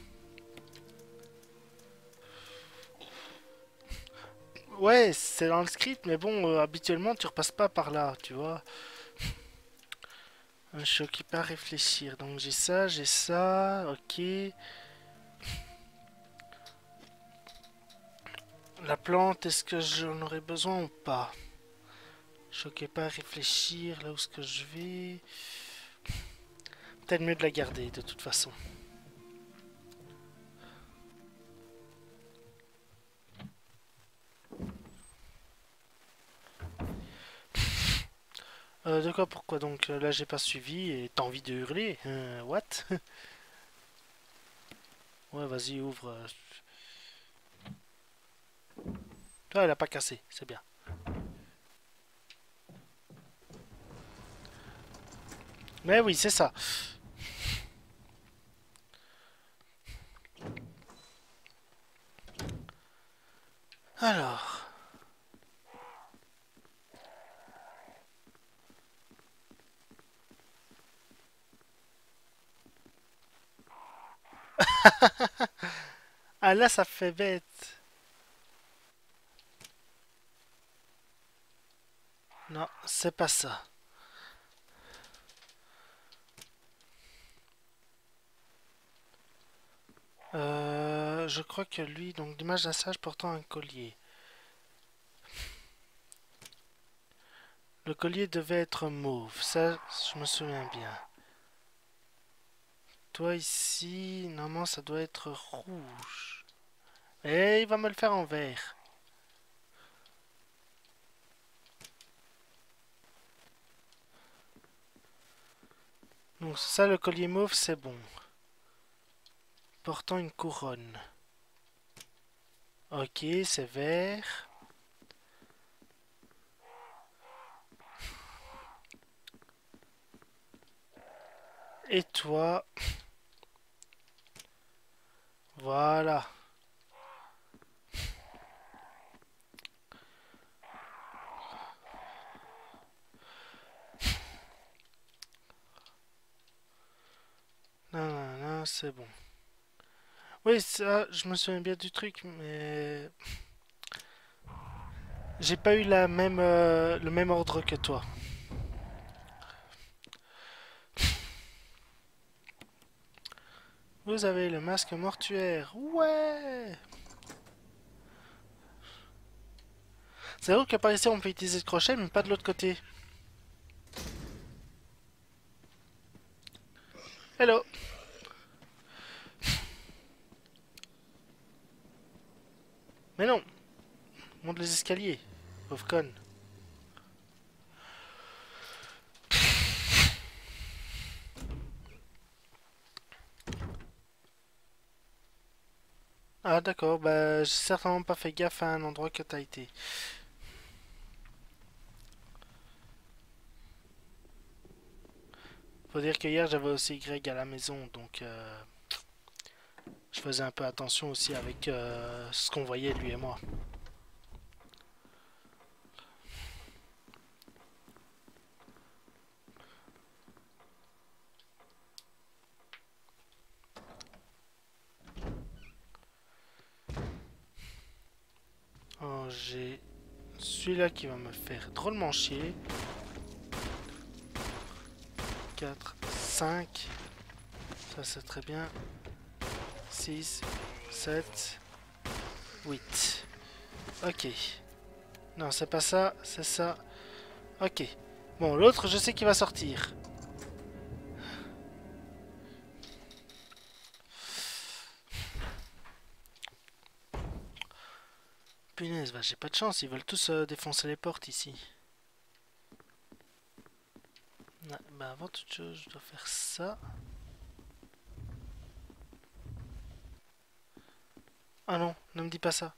Ouais, c'est dans le script, mais bon, habituellement, tu repasses pas par là, tu vois. Je suis occupé à réfléchir. Donc, j'ai ça, ok. La plante, est-ce que j'en aurais besoin ou pas? Je suis occupé à réfléchir là où est-ce que je vais. Peut-être mieux de la garder, de toute façon. De quoi, pourquoi donc là j'ai pas suivi et t'as envie de hurler? What? Ouais, vas-y, ouvre. Toi, elle a pas cassé, c'est bien. Mais oui, c'est ça. Alors. Ah là, ça fait bête. Non, c'est pas ça. Je crois que lui, donc l'image d'un sage portant un collier. Le collier devait être mauve, ça je me souviens bien. Toi ici, normalement ça doit être rouge. Et il va me le faire en vert. Donc ça, le collier mauve, c'est bon. Portant une couronne. Ok, c'est vert. Et toi? Voilà. Non, non, non, c'est bon. Oui, ça, je me souviens bien du truc, mais... J'ai pas eu le même ordre que toi. Vous avez le masque mortuaire. Ouais! C'est vrai que par ici on peut utiliser le crochet, mais pas de l'autre côté. Hello. Mais non. Monte les escaliers. Pauvre conne. Ah d'accord, bah j'ai certainement pas fait gaffe à un endroit que t'as été. Faut dire que hier j'avais aussi Greg à la maison, donc je faisais un peu attention aussi avec ce qu'on voyait lui et moi. Oh, j'ai celui-là qui va me faire drôlement chier. 4, 5. Ça c'est très bien. 6, 7, 8. Ok. Non, c'est pas ça, c'est ça. Ok. Bon, l'autre, je sais qu'il va sortir. Punaise, bah, j'ai pas de chance, ils veulent tous défoncer les portes ici. Ouais, bah avant toute chose, je dois faire ça. Ah non, ne me dis pas ça.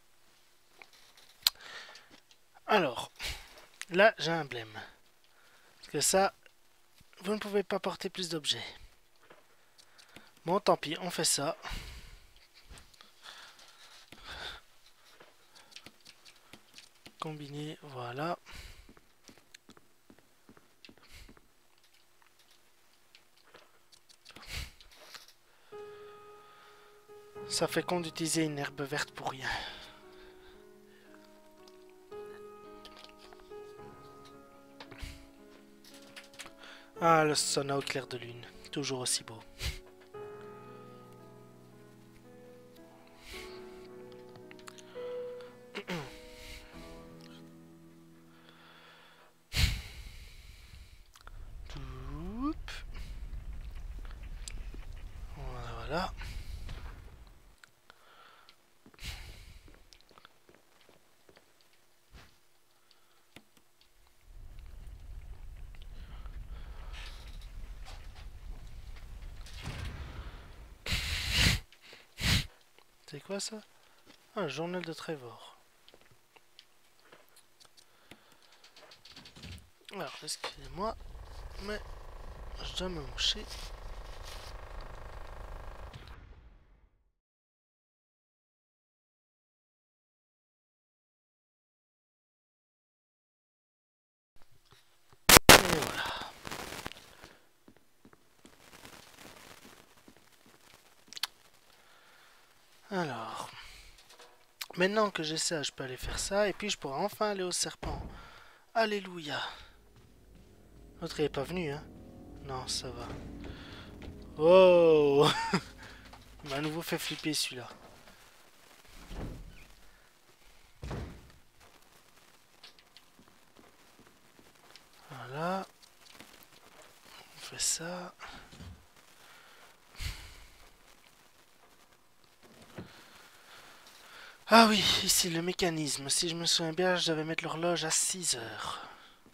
Alors, là j'ai un blême. Parce que ça, vous ne pouvez pas porter plus d'objets. Bon, tant pis, on fait ça. Combiner, voilà. Ça fait con d'utiliser une herbe verte pour rien. Ah, le sauna au clair de lune. Toujours aussi beau. Voilà. C'est quoi ça? Ah, le journal de Trevor. Alors, excusez-moi, mais je dois me moucher. Et voilà. Alors, maintenant que j'ai ça, je peux aller faire ça, et puis je pourrai enfin aller au serpent. Alléluia. L'autre il est pas venu, hein? Non, ça va. Oh. Il m'a à nouveau fait flipper celui-là. Voilà. On fait ça. Ah oui, ici le mécanisme. Si je me souviens bien, je devais mettre l'horloge à 6 heures.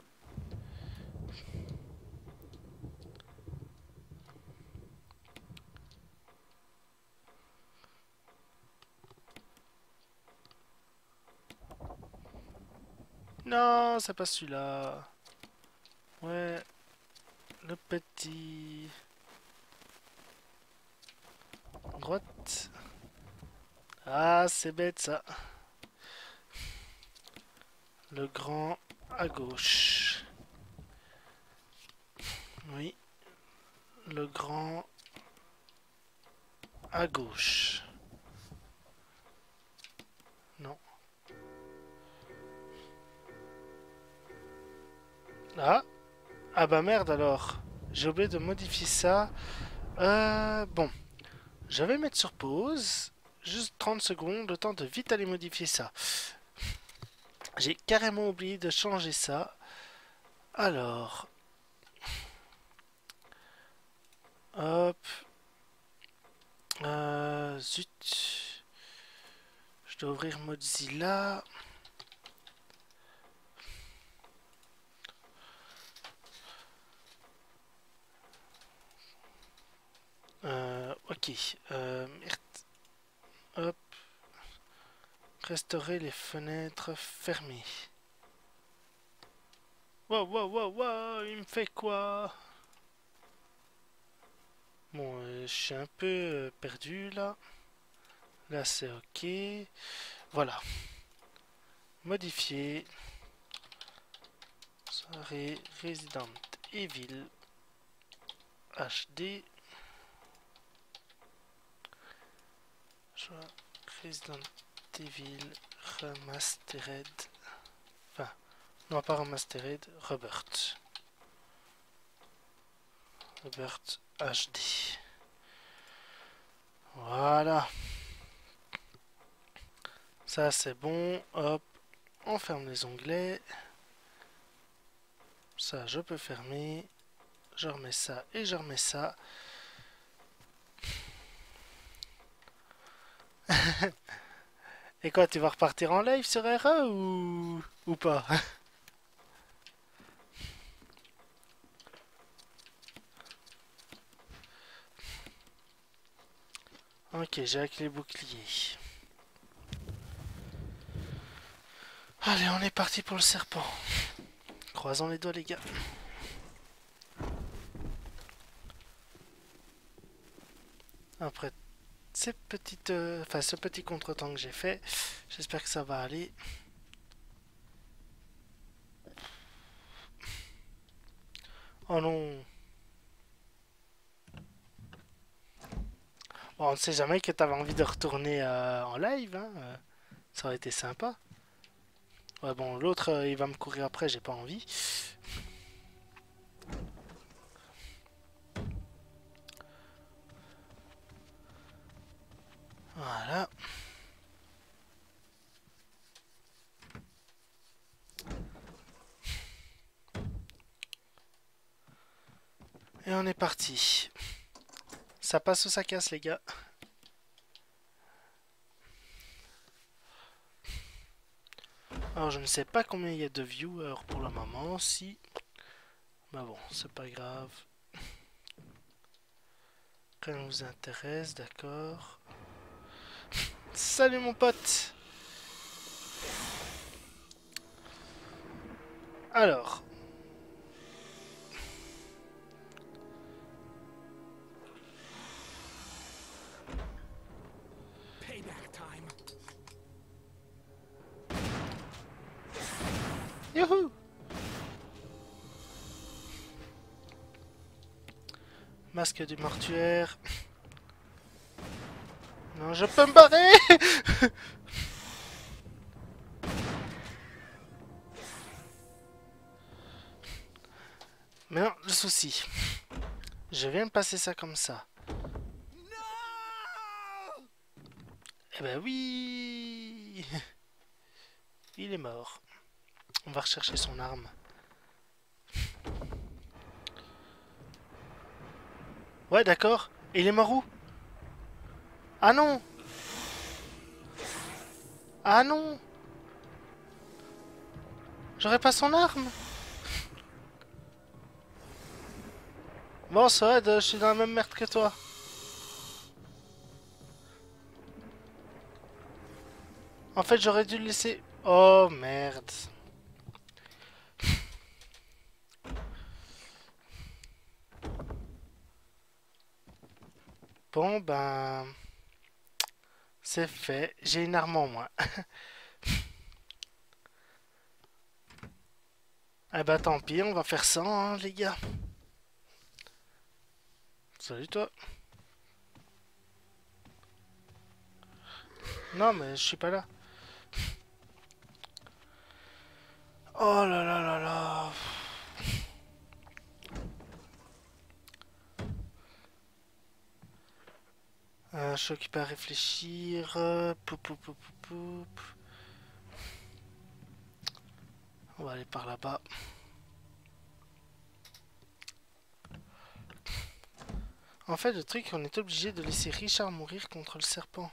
Non, c'est pas celui-là. Ouais, le petit... Droite. Ah, c'est bête ça. Le grand à gauche. Oui. Le grand à gauche. Non. Ah. Ah bah merde alors. J'ai oublié de modifier ça. Bon. Je vais mettre sur pause. Juste 30 secondes, le temps de vite aller modifier ça. J'ai carrément oublié de changer ça. Alors, hop, zut, je dois ouvrir Mozilla. Ok, merde. Hop, restaurer les fenêtres fermées. Wow, wow, wow, wow, il me fait quoi? Bon, je suis un peu perdu là. Là, c'est ok. Voilà. Modifier. Soirée Resident Evil HD. Choix Resident Evil Remastered. Enfin, non pas Remastered, Rebirth. Rebirth HD. Voilà. Ça c'est bon. Hop. On ferme les onglets. Ça je peux fermer. Je remets ça et je remets ça. Et quoi, tu vas repartir en live sur RE ou pas? Ok, j'ai avec les boucliers. Allez, on est parti pour le serpent. Croisons les doigts, les gars. Après ces petites, enfin ce petit contretemps que j'ai fait, j'espère que ça va aller. Oh non. Bon, on ne sait jamais que t'avais envie de retourner en live, hein. Ça aurait été sympa. Ouais, bon, l'autre, il va me courir après, j'ai pas envie. Voilà. Et on est parti. Ça passe ou ça casse, les gars? Alors, je ne sais pas combien il y a de viewers pour le moment, si... Bah bon, c'est pas grave. Rien ne vous intéresse, d'accord. Salut mon pote. Alors. Youhou. Masque du mortuaire. Non, je peux me barrer. Mais non, le souci. Je viens de passer ça comme ça. Eh ben oui. Il est mort. On va rechercher son arme. Ouais, d'accord. Et il est mort où? Ah non. Ah non. J'aurais pas son arme. Bon, ça va, je suis dans la même merde que toi. En fait, j'aurais dû le laisser... Oh, merde. Bon, ben... C'est fait. J'ai une arme en moins. Eh ben, tant pis, on va faire ça, hein, les gars. Salut, toi. Non, mais je suis pas là. Oh là là là là. Je suis occupé à réfléchir. Poup, poup, poup, poup, poup. On va aller par là-bas. En fait, le truc, on est obligé de laisser Richard mourir contre le serpent.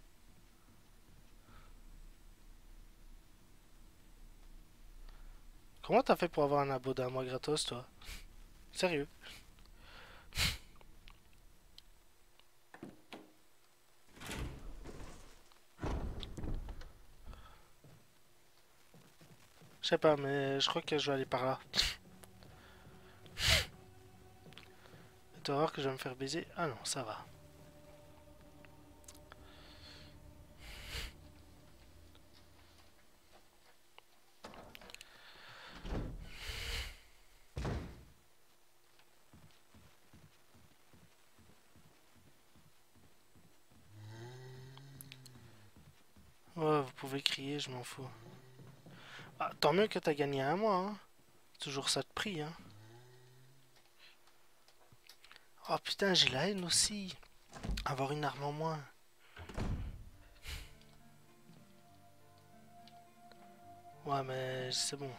Comment t'as fait pour avoir un abo d'un mois gratos, toi? Sérieux? Je sais pas, mais je crois que je vais aller par là. Tu vas voir que je vais me faire baiser. Ah non, ça va. Ouais, vous pouvez crier, je m'en fous. Ah, tant mieux que t'as gagné un mois, hein. Toujours ça de prix, hein. Oh putain, j'ai la haine aussi. Avoir une arme en moins. Ouais, mais c'est bon.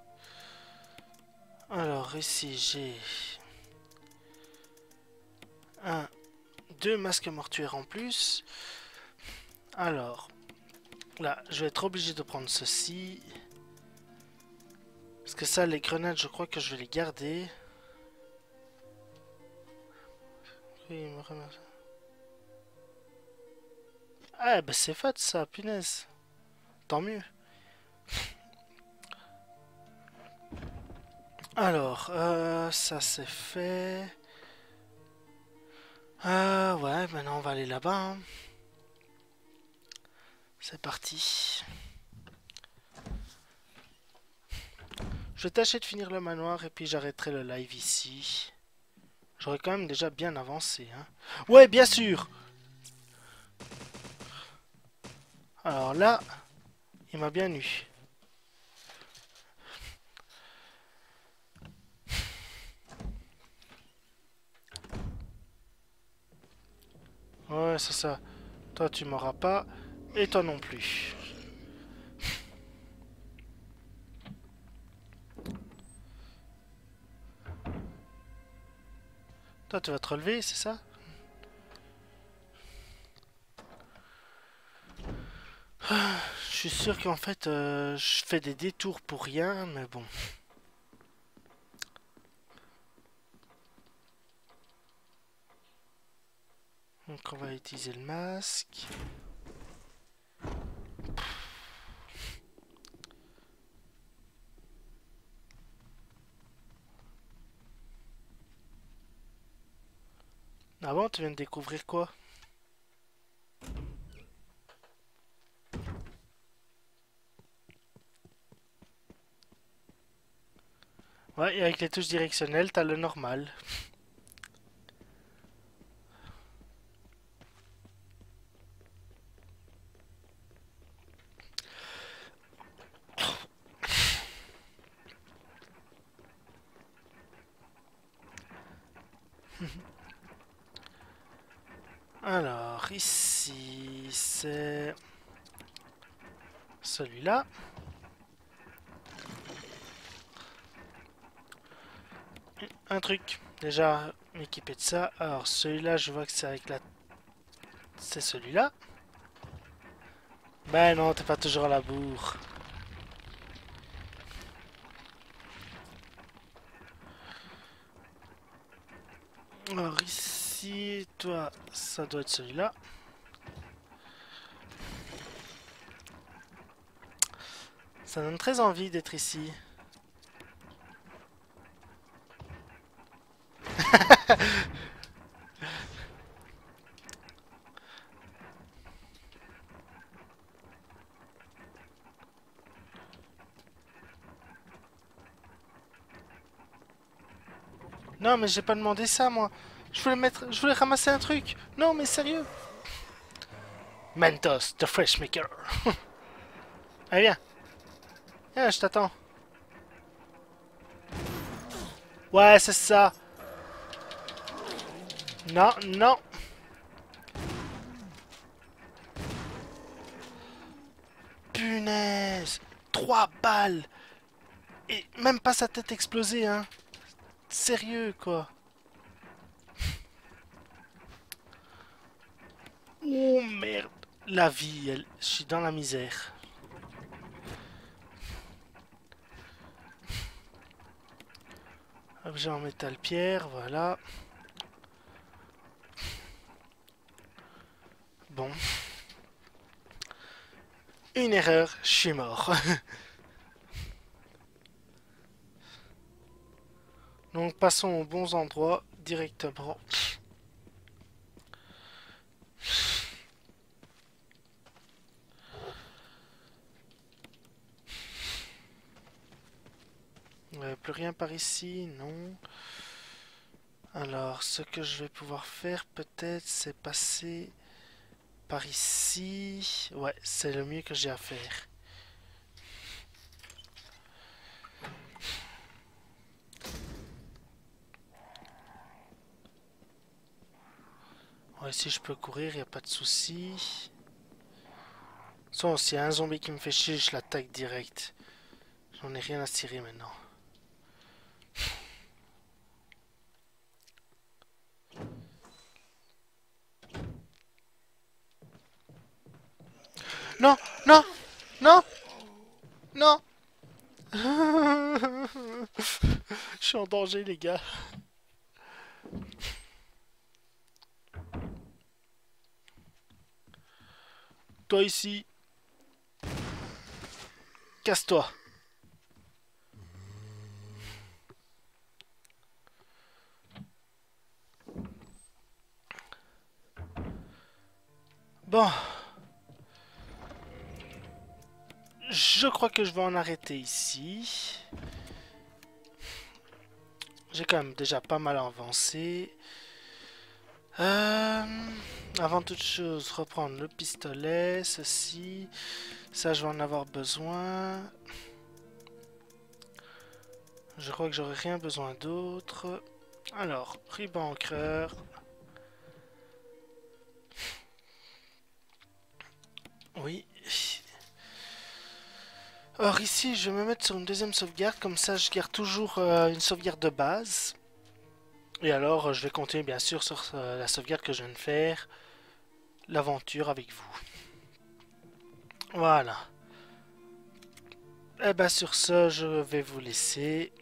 Alors, ici, j'ai... 2 masques mortuaires en plus. Alors, là, je vais être obligé de prendre ceci. Parce que ça, les grenades, je crois que je vais les garder. Oui, il me remet... Ah, bah c'est fait ça, punaise. Tant mieux. Alors, ça c'est fait. Ouais, maintenant on va aller là-bas. Hein. C'est parti. Je vais tâcher de finir le manoir et puis j'arrêterai le live ici. J'aurais quand même déjà bien avancé. Hein. Ouais, bien sûr. Alors là, il m'a bien eu. Ouais, c'est ça. Toi, tu m'auras pas. Et toi non plus. Toi, tu vas te relever, c'est ça? Je suis sûr qu'en fait, je fais des détours pour rien, mais bon. Donc on va utiliser le masque. Ah bon, tu viens de découvrir quoi? Ouais, et avec les touches directionnelles, t'as le normal. Alors, ici, c'est... celui-là. Un truc, déjà équipé de ça. Alors, celui-là, je vois que c'est avec la... c'est celui-là. Ben non, t'es pas toujours à la bourre. Alors ici, toi, ça doit être celui-là. Ça donne très envie d'être ici. Non, mais j'ai pas demandé ça, moi. Je voulais ramasser un truc. Non, mais sérieux. Mentos, the fresh maker. Allez, viens. Viens, je t'attends. Ouais, c'est ça. Non, non. Punaise. 3 balles. Et même pas sa tête explosée, hein. Sérieux, quoi. Oh, merde. La vie, je suis dans la misère. Objet en métal pierre, voilà. Bon. Une erreur, je suis mort. Donc passons aux bons endroits directement. Plus rien par ici, non. Alors, ce que je vais pouvoir faire peut-être, c'est passer par ici. Ouais, c'est le mieux que j'ai à faire. Ouais, si je peux courir, il a pas de souci. Soit s'il y a un zombie qui me fait chier, je l'attaque direct. J'en ai rien à cirer maintenant. Non, non, non, non. Je suis en danger, les gars. Toi ici. Casse-toi. Bon. Je crois que je vais en arrêter ici. J'ai quand même déjà pas mal avancé. Avant toute chose, reprendre le pistolet, ceci. Ça, je vais en avoir besoin. Je crois que j'aurai rien besoin d'autre. Alors, ruban encreur. Oui. Alors ici, je vais me mettre sur une deuxième sauvegarde. Comme ça, je garde toujours une sauvegarde de base. Et alors, je vais continuer bien sûr sur la sauvegarde que je viens de faire. L'aventure avec vous. Voilà. Et ben sur ce, je vais vous laisser.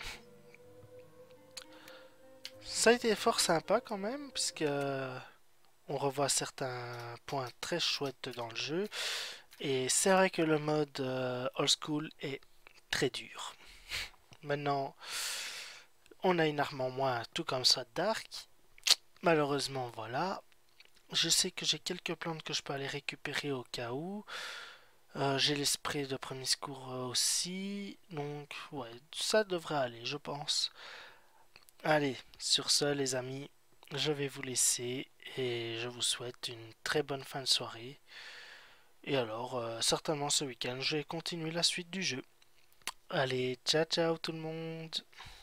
Ça a été fort sympa quand même, puisque on revoit certains points très chouettes dans le jeu. Et c'est vrai que le mode old school est très dur. Maintenant, on a une arme en moins, tout comme ça d'arc. Malheureusement, voilà. Je sais que j'ai quelques plantes que je peux aller récupérer au cas où. J'ai les sprays de premier secours aussi. Donc, ouais, ça devrait aller, je pense. Allez, sur ce, les amis, je vais vous laisser et je vous souhaite une très bonne fin de soirée. Et alors, certainement ce week-end, je vais continuer la suite du jeu. Allez, ciao ciao tout le monde!